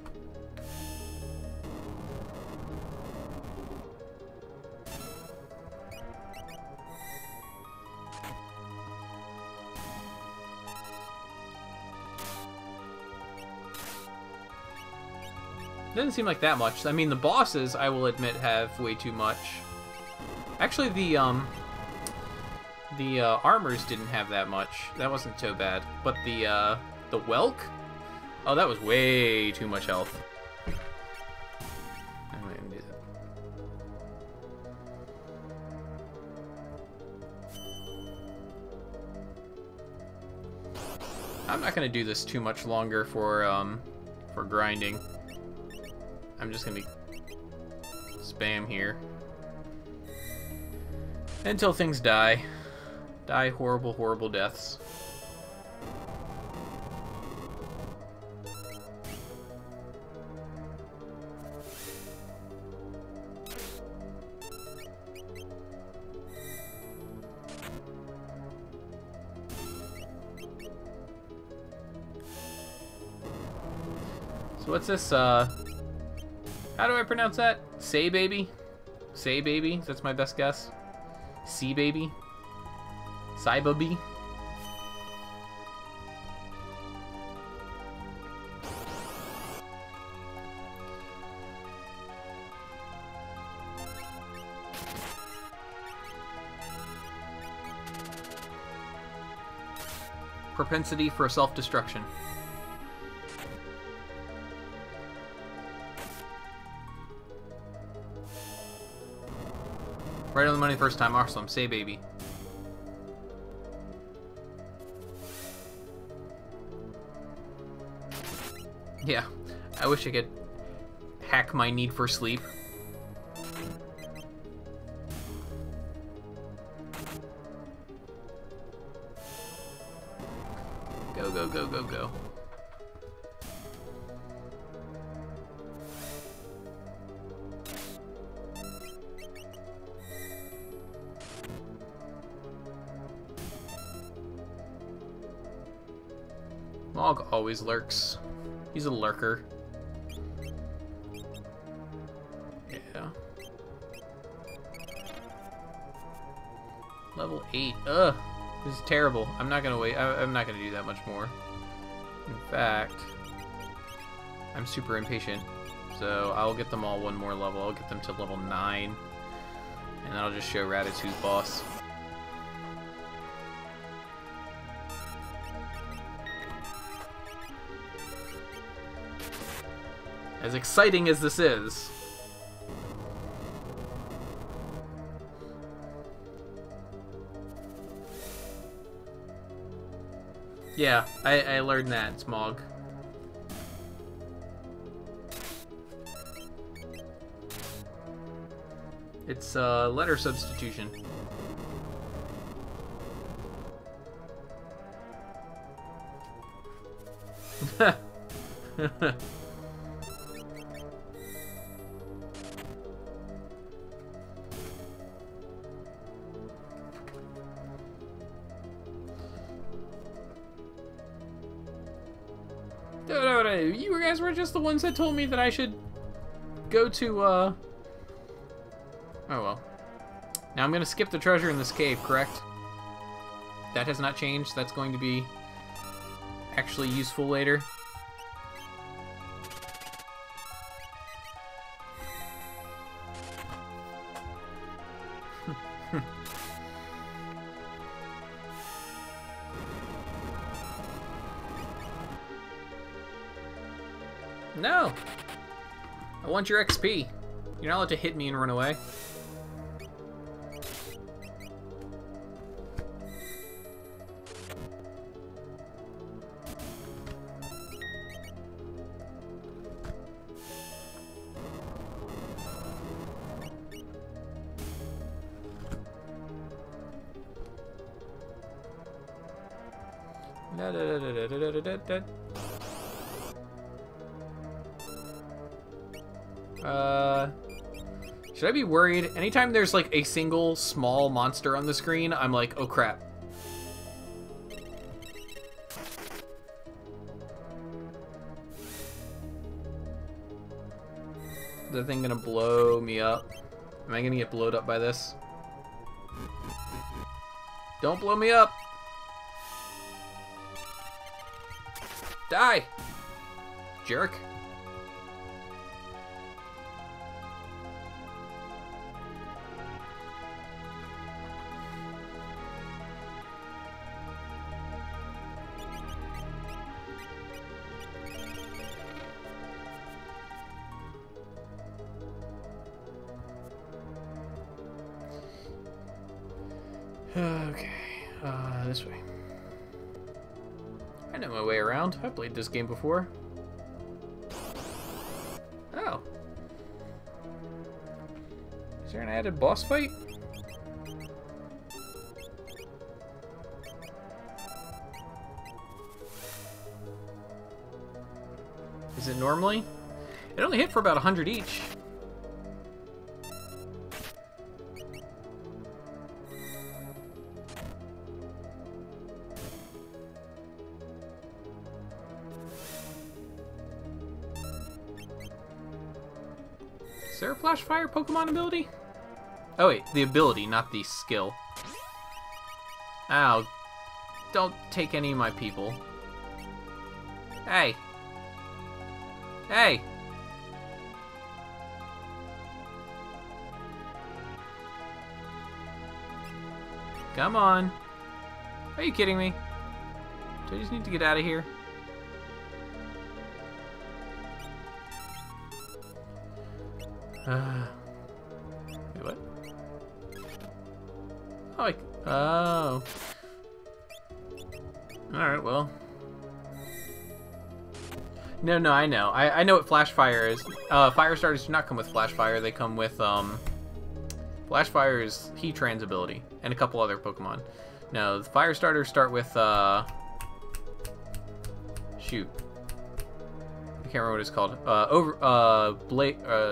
Doesn't seem like that much. I mean, the bosses, I will admit, have way too much. Actually, the um, the uh, armors didn't have that much. That wasn't so bad. But the uh, the Welk, oh, that was way too much health. I'm not gonna do that. I'm not gonna do this too much longer for um, for grinding. I'm just gonna spam here until things die. Die horrible, horrible deaths. So what's this, uh... how do I pronounce that? Say baby? Say baby? That's my best guess. Sea baby? Saibaby? Propensity for self-destruction. Right on the money first time. Awesome. Say baby. Yeah. I wish I could hack my need for sleep. Go, go, go, go, go. Mog always lurks. He's a lurker. Yeah. Level eight. Ugh. This is terrible. I'm not gonna wait. I, I'm not gonna do that much more. In fact, I'm super impatient. So I'll get them all one more level. I'll get them to level nine. And then I'll just show Raditz who's boss. As exciting as this is. Yeah, I, I learned that, Smog. It's uh, letter substitution. No, no, no, you guys were just the ones that told me that I should go to, uh... Oh, well. Now I'm gonna skip the treasure in this cave, correct? That has not changed. That's going to be actually useful later. No! I want your X P. You're not allowed to hit me and run away. Da, da, da, da, da, da, da, da. Uh, should I be worried? Anytime there's like a single small monster on the screen, I'm like, oh crap. Is that thing gonna blow me up? Am I gonna get blowed up by this? Don't blow me up! Die! Jerk. Okay, uh, this way. I know my way around. I played this game before. Oh. Is there an added boss fight? Is it normally? It only hit for about a hundred each. Is there a flash fire Pokemon ability? Oh wait, the ability, not the skill. Ow. Don't take any of my people. Hey. Hey. Come on. Are you kidding me? Do I just need to get out of here? Uh, wait, what? Oh, I, oh. Alright, well. No, no, I know. I, I know what Flash Fire is. Uh, Fire Starters do not come with Flash Fire. They come with, um... Flash Fire is Heatran's ability, and a couple other Pokemon. No, the Fire Starters start with, uh... Shoot. I can't remember what it's called. Uh, over, uh, Bla- uh...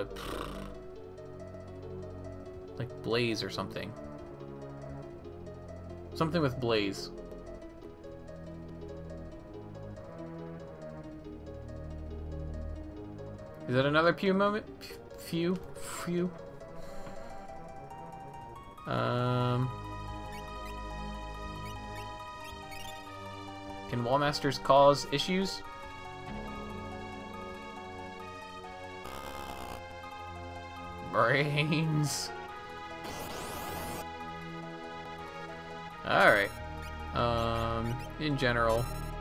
Like Blaze or something. Something with Blaze. Is that another Pew moment? Few? Few? Um... Can Wallmasters cause issues? Brains. Alright. Um, in general.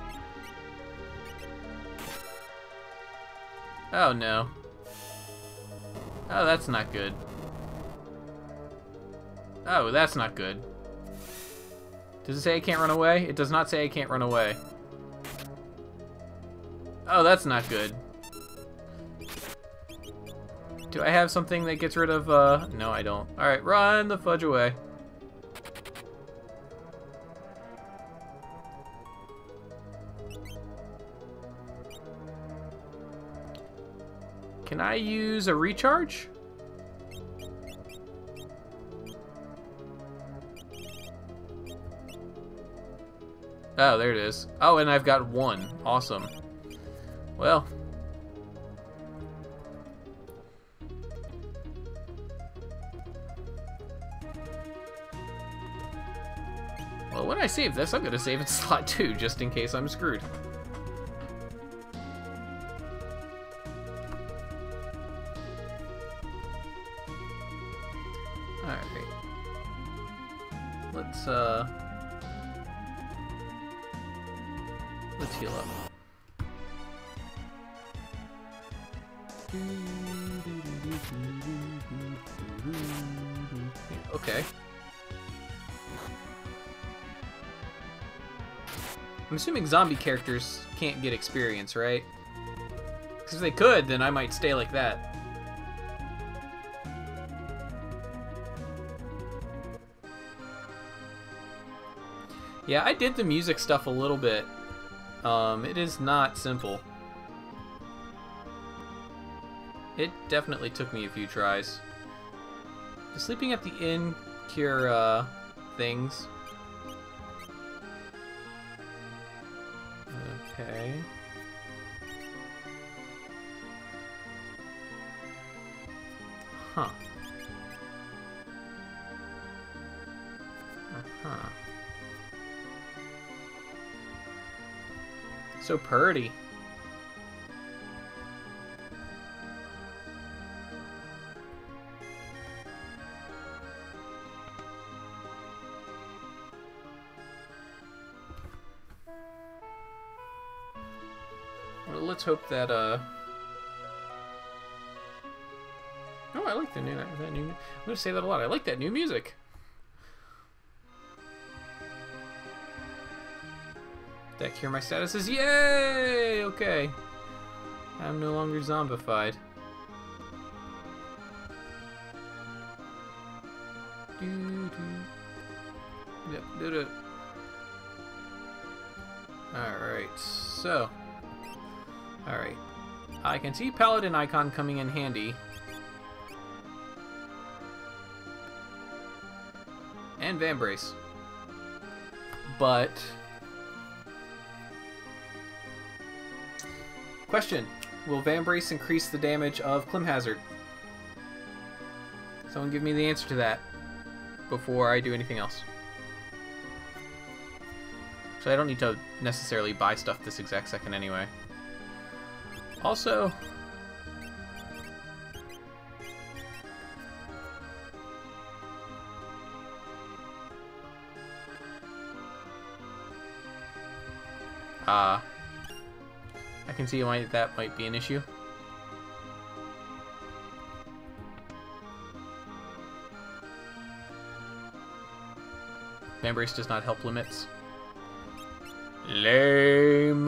Oh no. Oh, that's not good. Oh, that's not good. Does it say I can't run away? It does not say I can't run away. Oh, that's not good. Do I have something that gets rid of, uh... No, I don't. Alright, run the fudge away. can I use a recharge? Oh, there it is. Oh, and I've got one. Awesome. Well. Well, when I save this, I'm going to save it slot two, just in case I'm screwed. Alright. Let's, uh... Let's heal up. Okay. I'm assuming zombie characters can't get experience, right? Because if they could, then I might stay like that. Yeah, I did the music stuff a little bit. Um, it is not simple. It definitely took me a few tries. Does sleeping at the inn cure, uh, things? Okay. Huh. Uh-huh. So purty. Well, let's hope that, uh... Oh, I like the new... That new... I'm gonna say that a lot. I like that new music. That cure my statuses. Yay! Okay. I'm no longer zombified. Do, do. Yep, did it. Alright, so. Alright. I can see Paladin icon coming in handy. And Vambrace. But... Question. Will Vambrace increase the damage of Clim Hazard? Someone give me the answer to that before I do anything else. So I don't need to necessarily buy stuff this exact second anyway. Also... Ah... Uh, I can see why that might be an issue. Vambrace does not help limits. Lame.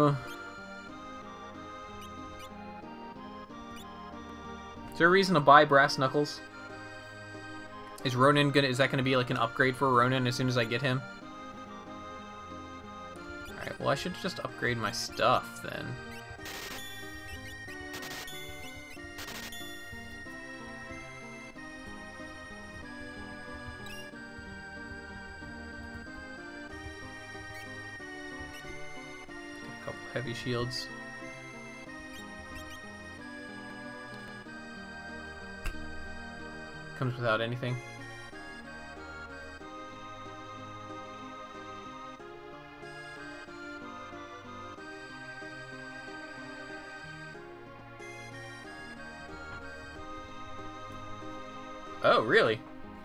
Is there a reason to buy Brass Knuckles? Is Ronin gonna? Is that gonna be like an upgrade for Ronin as soon as I get him? All right. Well, I should just upgrade my stuff then. Heavy shields. Comes without anything. Oh, really?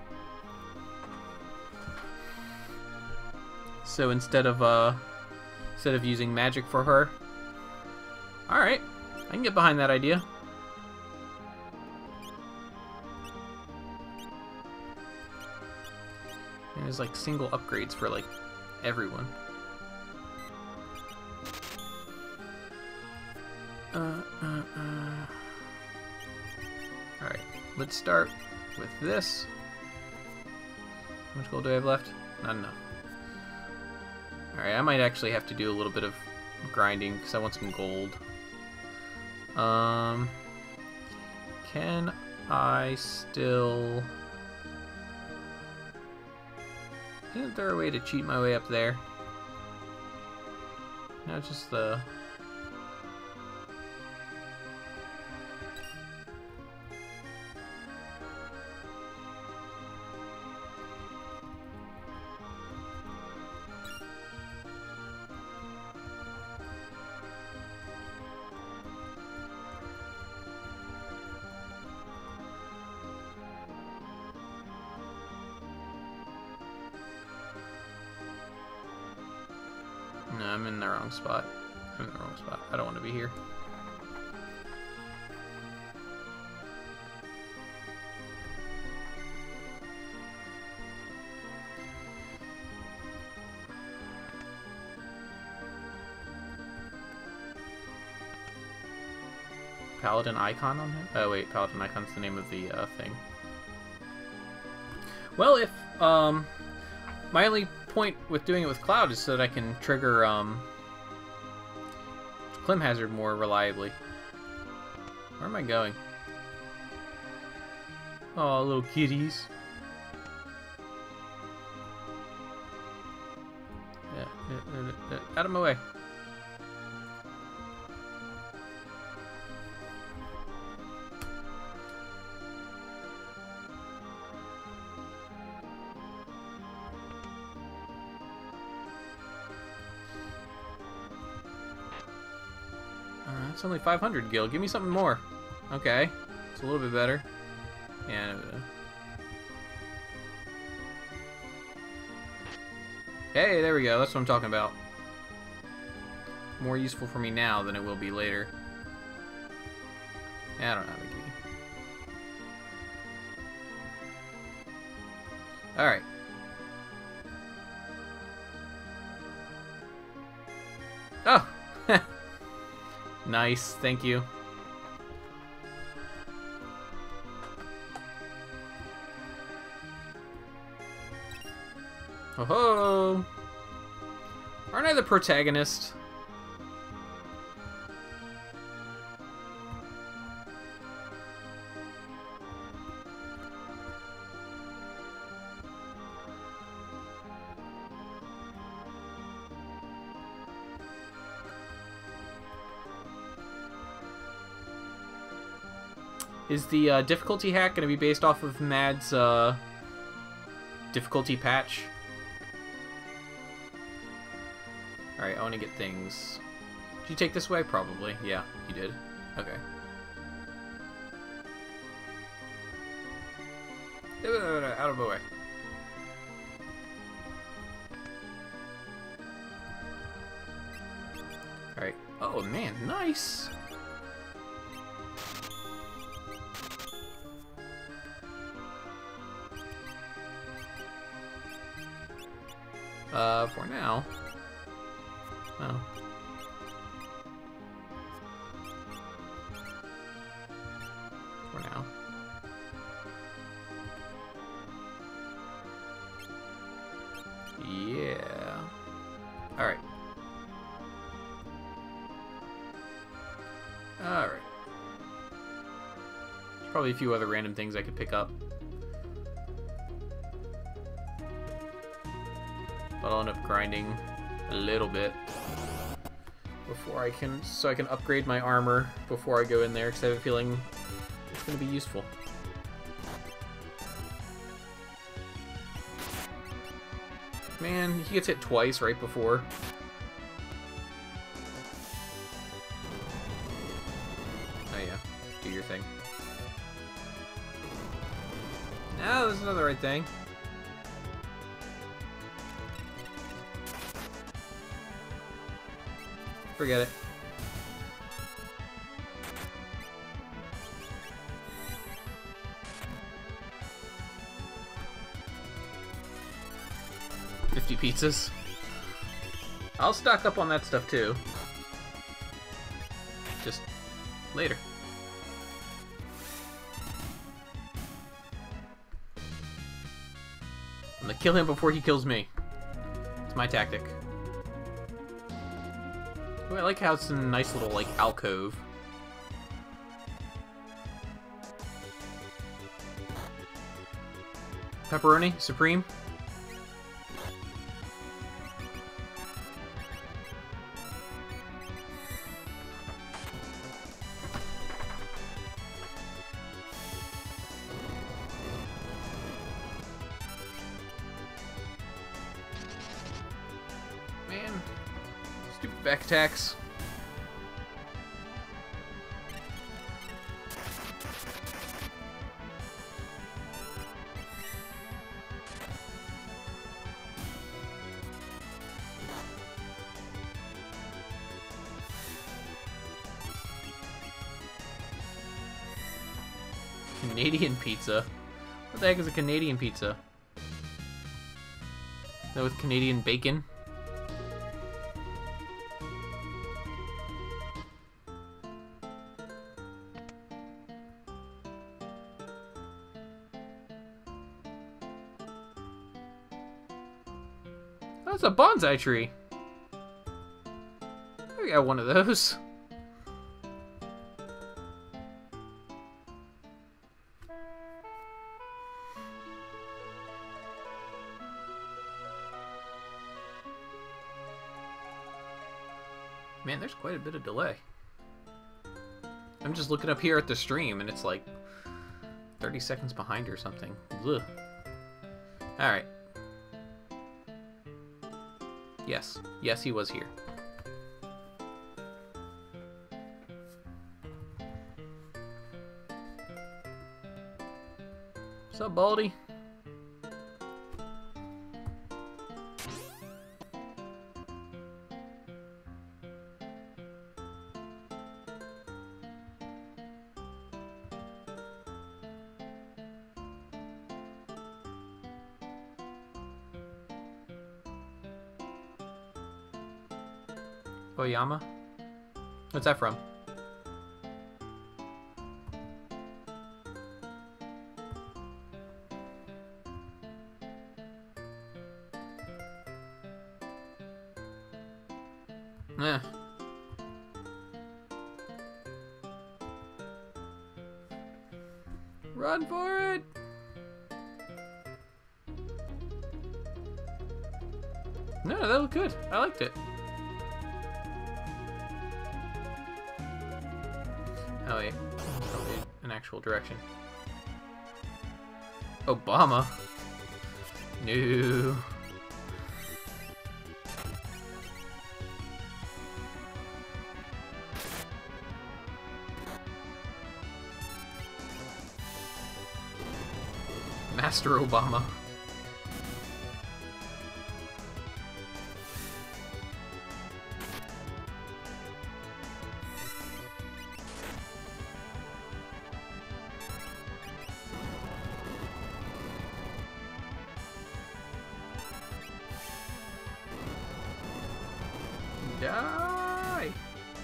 So instead of uh Instead of using magic for her. Alright. I can get behind that idea. And there's like single upgrades for like everyone. Uh, uh, uh. Alright. Let's start with this. How much gold do I have left? Not enough. Alright, I might actually have to do a little bit of grinding because I want some gold. Um, Can I still... Isn't there a way to cheat my way up there? No, it's just the... No, I'm in the wrong spot. I'm in the wrong spot. I don't want to be here. Paladin icon on him? Oh wait, Paladin icon's the name of the uh, thing. Well, if um, my only point with doing it with Cloud is so that I can trigger um, Clim Hazard more reliably. Where am I going? Oh, little kitties. Yeah, yeah, yeah, yeah. Out of my way. It's only five hundred gil. Give me something more. Okay. It's a little bit better. And uh... hey, there we go. That's what I'm talking about. More useful for me now than it will be later. I don't have a key. Alright. Oh! Nice, thank you. Oh ho! Aren't I the protagonist? Is the uh, difficulty hack going to be based off of Mad's uh, difficulty patch? Alright, I want to get things. Did you take this way? Probably. Yeah, you did. Okay. Out of the way. Alright. Oh, man. Nice! Uh, for now. Oh. For now. Yeah. Alright. Alright. There's probably a few other random things I could pick up. But I'll end up grinding a little bit before I can, so I can upgrade my armor before I go in there, because I have a feeling it's going to be useful. Man, he gets hit twice right before. Oh yeah, do your thing. No, this is not the right thing. Forget it. Fifty pizzas. I'll stock up on that stuff too. Just later. I'm gonna kill him before he kills me. It's my tactic. I like how it's in a nice little, like, alcove. Pepperoni Supreme. Man, stupid back attacks. Canadian pizza? What the heck is a Canadian pizza? Is that with Canadian bacon? That's a bonsai tree. I got one of those. Man, there's quite a bit of delay. I'm just looking up here at the stream and it's like thirty seconds behind or something. Ugh. Alright. Yes. Yes, he was here. What's up, Baldy? Oyama? What's that from? Eh. Run for it! No, that looked good. I liked it. Oh wait, probably an actual direction. Obama? No. Master Obama. Die!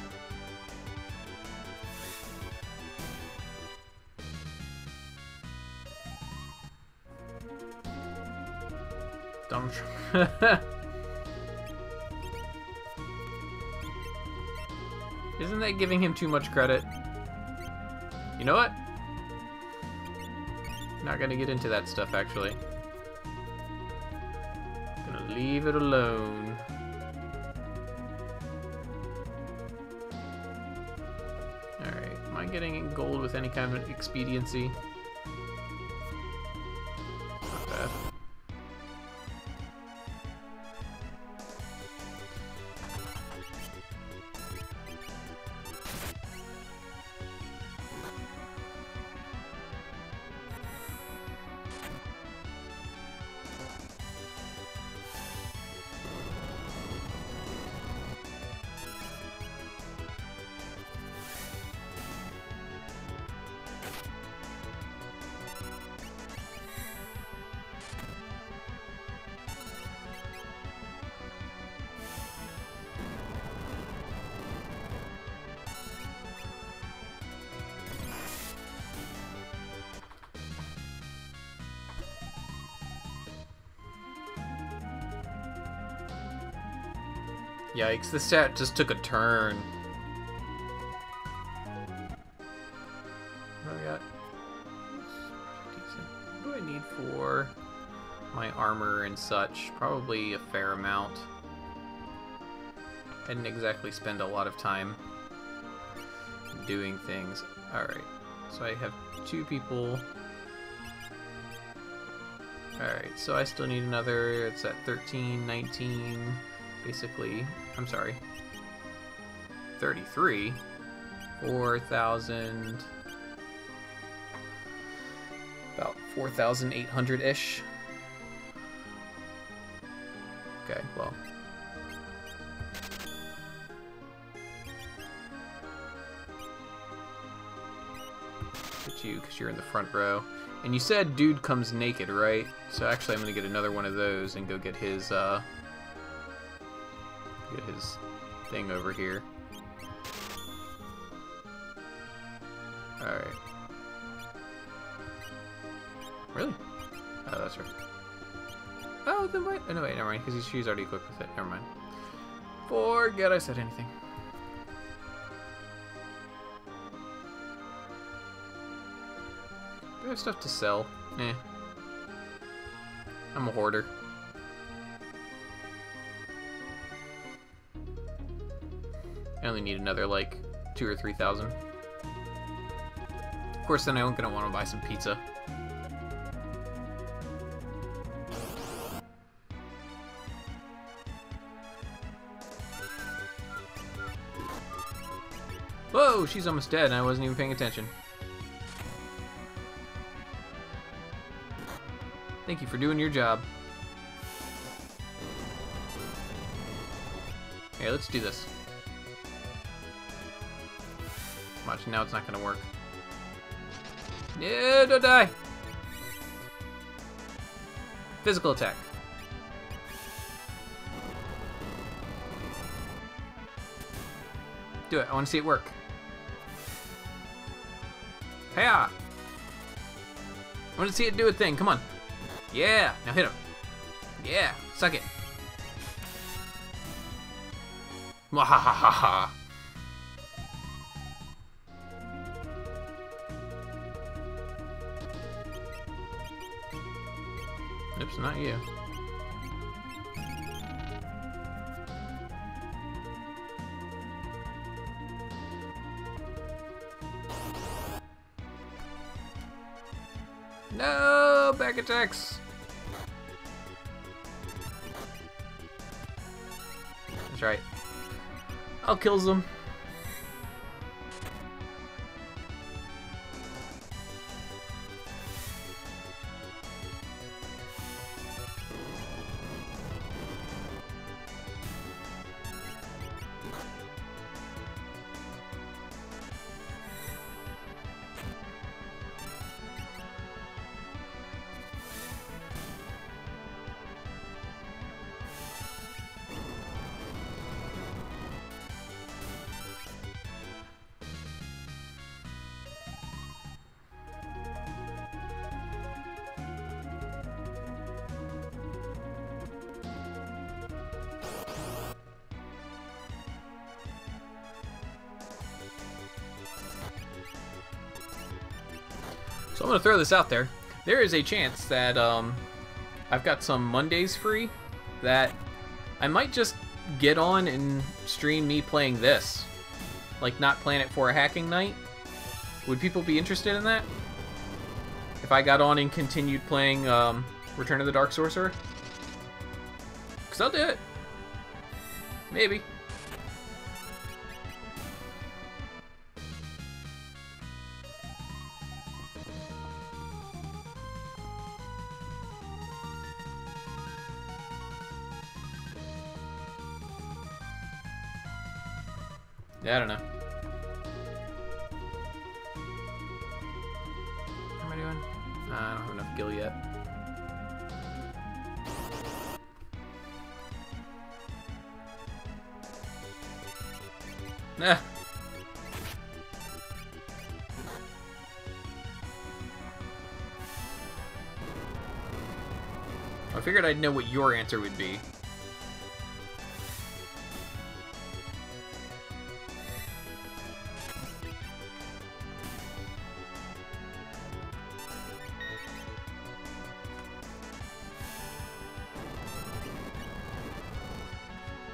Dumb. Isn't that giving him too much credit? You know what? Not gonna get into that stuff, actually. Gonna leave it alone. Getting gold with any kind of expediency. Not bad. Yikes, the stat just took a turn. What do I got? Decent. What do I need for my armor and such. Probably a fair amount. I didn't exactly spend a lot of time doing things. Alright, so I have two people. Alright, so I still need another. It's at thirteen, nineteen, basically. I'm sorry. thirty-three. four thousand. About four thousand eight hundred-ish. Okay, well. Get you, because you're in the front row. And you said dude comes naked, right? So actually I'm going to get another one of those and go get his, uh... get his thing over here. Alright. Really? Oh, that's right. Oh, then wait. Oh, no, wait, never mind, because she's already equipped with it. Never mind. Forget I said anything. Do I have stuff to sell? Eh. I'm a hoarder. I only need another, like, two or three thousand. Of course, then I'm gonna want to buy some pizza. Whoa, she's almost dead and I wasn't even paying attention. Thank you for doing your job. Okay, let's do this. Watch, now it's not gonna work. No, don't die! Physical attack. Do it, I want to see it work. Hey-ah! I want to see it do a thing, come on. Yeah, now hit him. Yeah, suck it. Mwahahaha. Oops, not you. No, back attacks. That's right. I'll kill them. So I'm going to throw this out there. There is a chance that um, I've got some Mondays free that I might just get on and stream me playing this. Like, not plan it for a hacking night. Would people be interested in that? If I got on and continued playing um, Return of the Dark Sorcerer? Because I'll do it. Maybe. Yeah, I don't know. How am I doing? Uh, I don't have enough gil yet. Nah. I figured I'd know what your answer would be.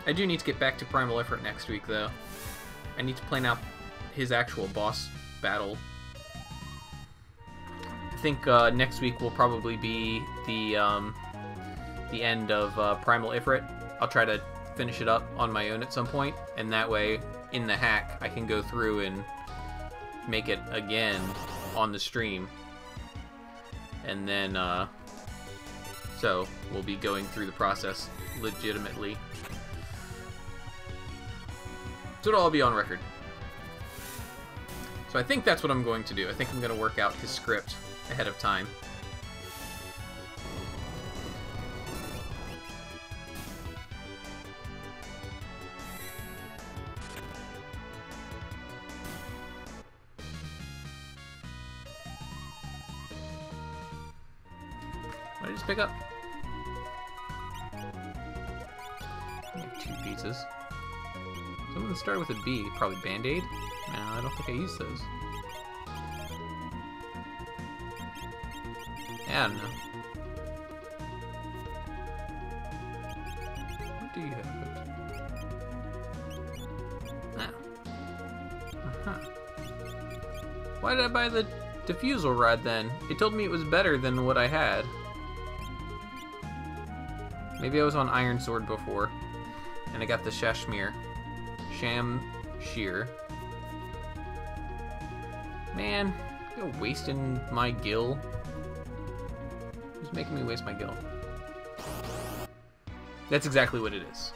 I do need to get back to Primal Ifrit next week, though. I need to plan out his actual boss battle. I think uh, next week will probably be the um, the end of uh, Primal Ifrit. I'll try to finish it up on my own at some point, and that way, in the hack, I can go through and make it again on the stream. And then, uh, so, we'll be going through the process legitimately. So it'll all be on record. So I think that's what I'm going to do. I think I'm going to work out his script ahead of time. What did I just pick up? I have two pizzas. Some of them start with a B. Probably Band-Aid? No, I don't think I use those. Yeah, I don't know. What do you have? Ah. Uh-huh. Why did I buy the diffusal rod then? It told me it was better than what I had. Maybe I was on Iron Sword before, and I got the Shashmir. Sham Shear. Man, you're wasting my gil. Who's making me waste my gil? That's exactly what it is.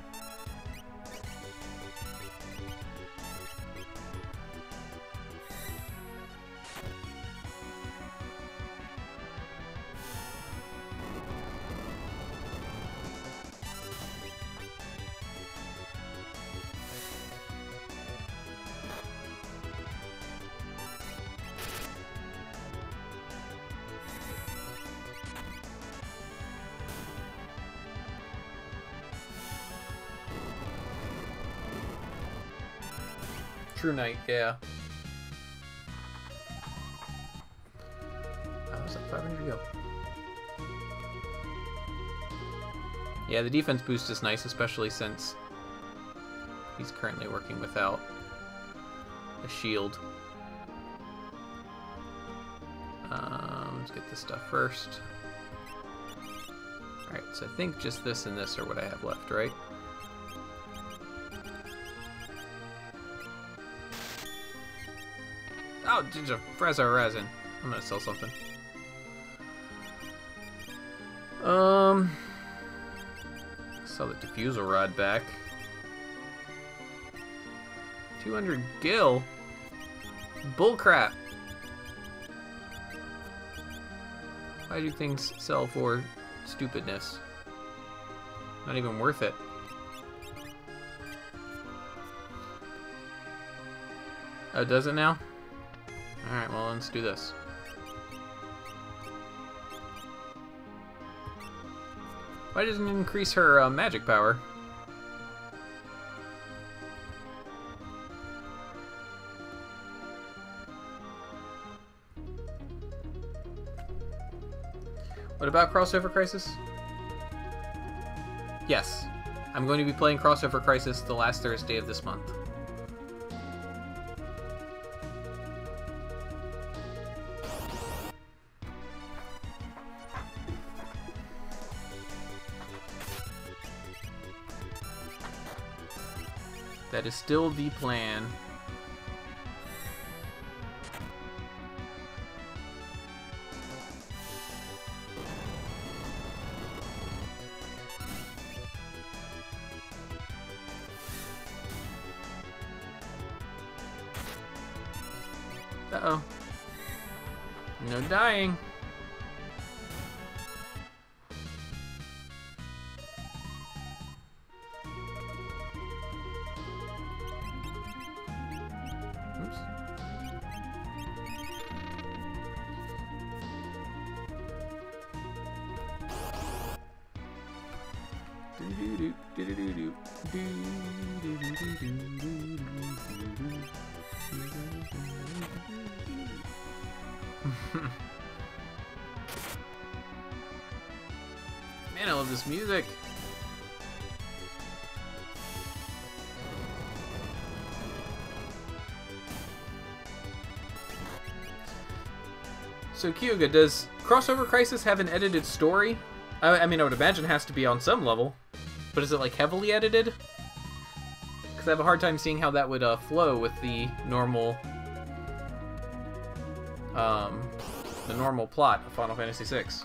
True Knight, yeah. Oh, was that five hundred to go? Yeah, the defense boost is nice, especially since he's currently working without a shield. Um, let's get this stuff first. Alright, so I think just this and this are what I have left, right? Oh, ginger, Frezzo resin. I'm gonna sell something. Um, sell the diffusal rod back. two hundred gil. Bullcrap. Why do things sell for stupidness? Not even worth it. Oh, does it now? Alright, well, let's do this. Why doesn't it increase her uh, magic power? What about Crossover Crisis? Yes. I'm going to be playing Crossover Crisis the last Thursday of this month. That is still the plan. Uh-oh. No dying. Man, I love this music. So, Kyuga, does Crossover Crisis have an edited story? I, I mean, I would imagine it has to be on some level. But is it, like, heavily edited? Because I have a hard time seeing how that would uh, flow with the normal... Um, the normal plot of Final Fantasy six.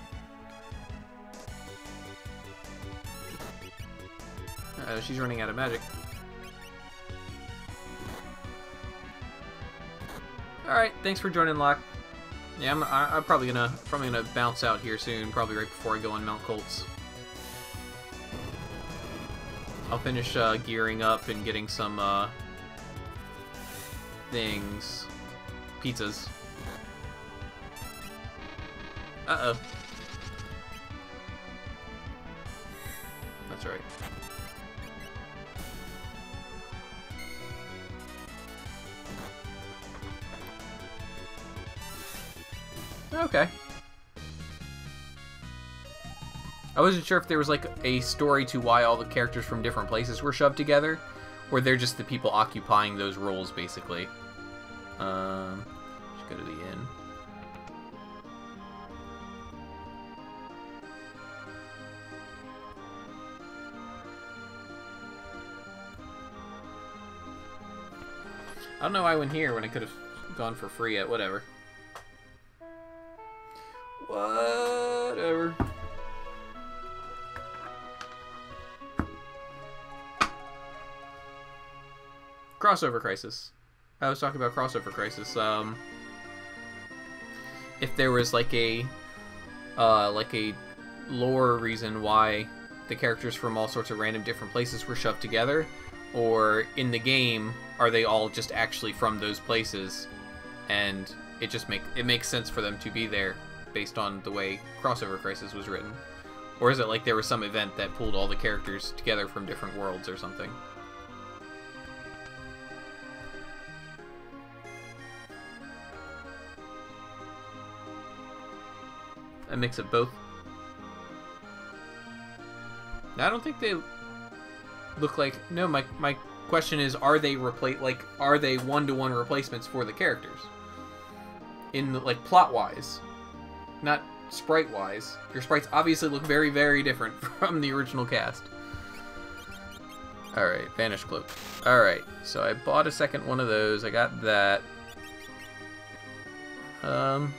Uh, she's running out of magic. Alright, thanks for joining, Locke. Yeah, I'm, I, I'm probably gonna probably gonna bounce out here soon, probably right before I go on Mount Colts. I'll finish uh, gearing up and getting some uh, things, pizzas. Uh-oh. That's right. Okay. I wasn't sure if there was like a story to why all the characters from different places were shoved together, or they're just the people occupying those roles, basically. Um, just go to the inn. I don't know why I went here when I could have gone for free at whatever. Whatever. Crossover Crisis. I was talking about Crossover Crisis. Um, if there was like a, uh, like a lore reason why the characters from all sorts of random different places were shoved together, or in the game, are they all just actually from those places, and it just make it makes sense for them to be there based on the way Crossover Crisis was written? Or is it like there was some event that pulled all the characters together from different worlds or something? A mix of both? I don't think they look like... No, my, my question is, are they repla- like, are they one-to-one replacements for the characters? In, the, like, plot-wise. Not sprite-wise. Your sprites obviously look very, very different from the original cast. Alright, Vanish Cloak. Alright, so I bought a second one of those. I got that. Um...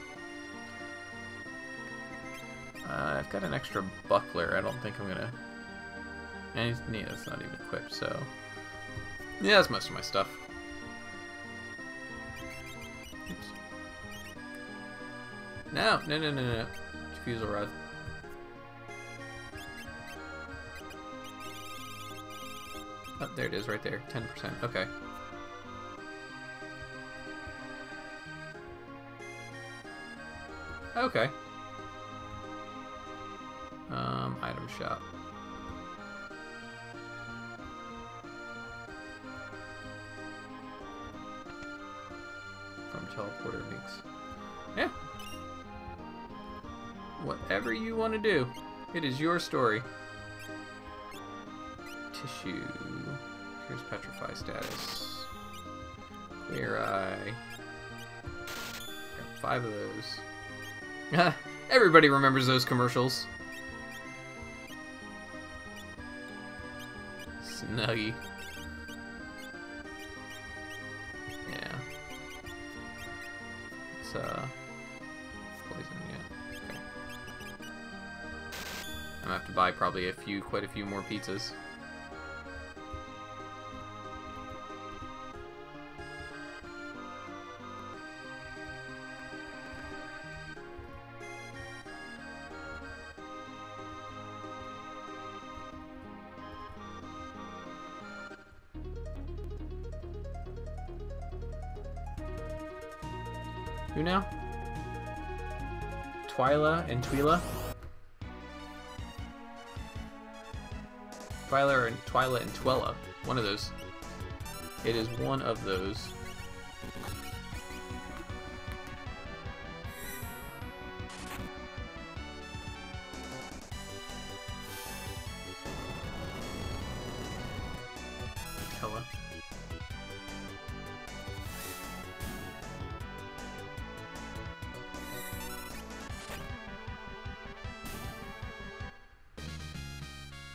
Uh, I've got an extra buckler. I don't think I'm gonna... And yeah, it's not even equipped, so... Yeah, that's most of my stuff. Oops. No, no, no, no, no. Diffusal rod. Oh, there it is, right there. ten percent. Okay. Okay. Um, item shop. From teleporter links. Yeah. Whatever you want to do. It is your story. Tissue. Here's petrify status. Clear eye. Got five of those. Everybody remembers those commercials. Snuggy. Yeah. It's, uh... poison, yeah. Okay. I'm gonna have to buy probably a few, quite a few more pizzas. Who now? Twyla and Twyla? Twyla and Twyla and Twella. One of those. It is one of those. Tella.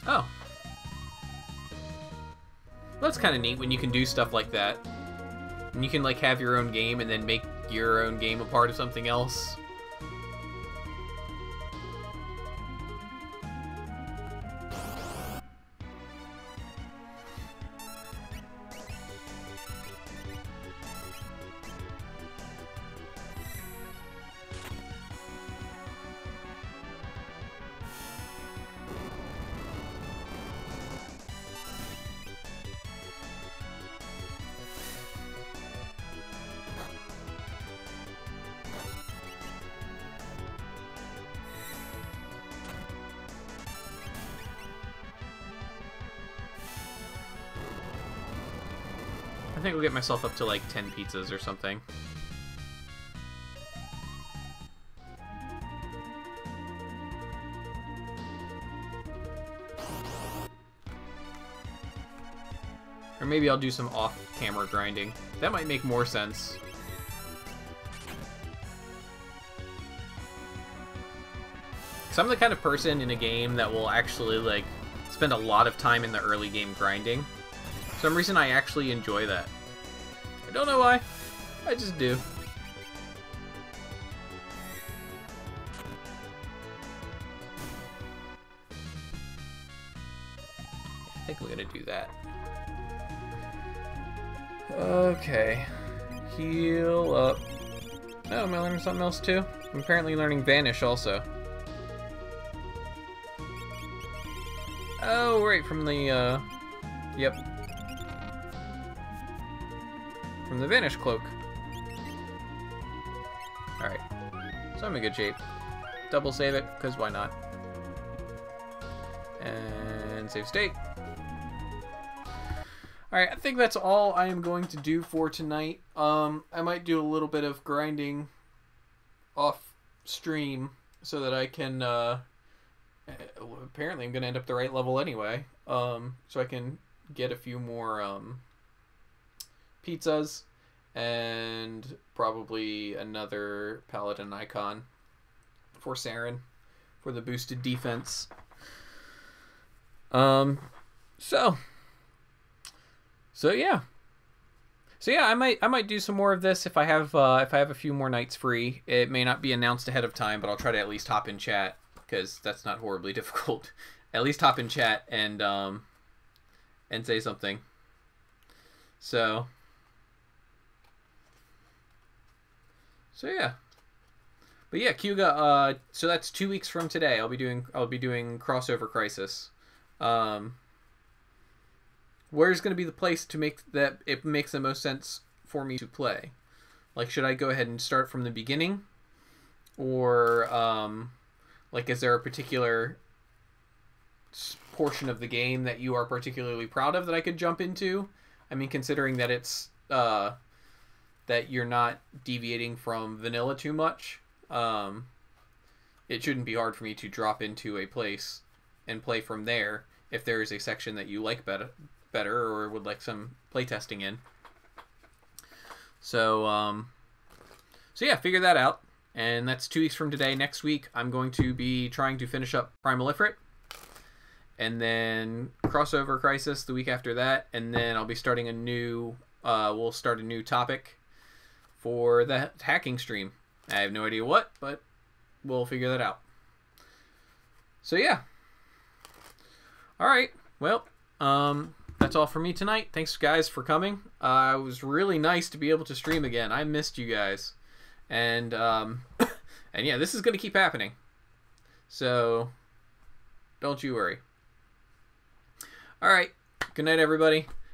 Oh. Well, that's kind of neat when you can do stuff like that. And you can, like, have your own game and then make your own game a part of something else. I think we'll get myself up to like ten pizzas or something. Or maybe I'll do some off-camera grinding. That might make more sense. Because I'm the kind of person in a game that will actually like spend a lot of time in the early game grinding. For some reason I actually enjoy that. I don't know why. I just do. I think we're gonna do that. Okay. Heal up. Oh, am I learning something else too? I'm apparently learning Vanish also. Oh, right, from the, uh... Yep. From the Vanish Cloak. Alright. So I'm in good shape. Double save it, because why not? And save state. Alright, I think that's all I am going to do for tonight. Um, I might do a little bit of grinding off stream so that I can, uh... apparently I'm going to end up the right level anyway. Um, so I can get a few more, um... pizzas, and probably another paladin icon for Saren for the boosted defense. Um, so, so yeah, so yeah, I might I might do some more of this if I have uh, if I have a few more nights free. It may not be announced ahead of time, but I'll try to at least hop in chat because that's not horribly difficult. At least hop in chat and um and say something. So. So yeah, but yeah, Kyuga. Uh, so that's two weeks from today. I'll be doing. I'll be doing Crossover Crisis. Um, where's going to be the place to make that it makes the most sense for me to play? Like, should I go ahead and start from the beginning, or um, like, is there a particular portion of the game that you are particularly proud of that I could jump into? I mean, considering that it's uh. that you're not deviating from vanilla too much, um, it shouldn't be hard for me to drop into a place and play from there if there is a section that you like better, better or would like some playtesting in. So, um, so yeah, figure that out. And that's two weeks from today. Next week, I'm going to be trying to finish up Primal Ifrit. And then Crossover Crisis the week after that. And then I'll be starting a new, uh, we'll start a new topic for the hacking stream. I have no idea what, but we'll figure that out. So yeah. Alright, well, um, that's all for me tonight. Thanks guys for coming. Uh, it was really nice to be able to stream again. I missed you guys. And, um, and yeah, this is going to keep happening. So, don't you worry. Alright, good night everybody.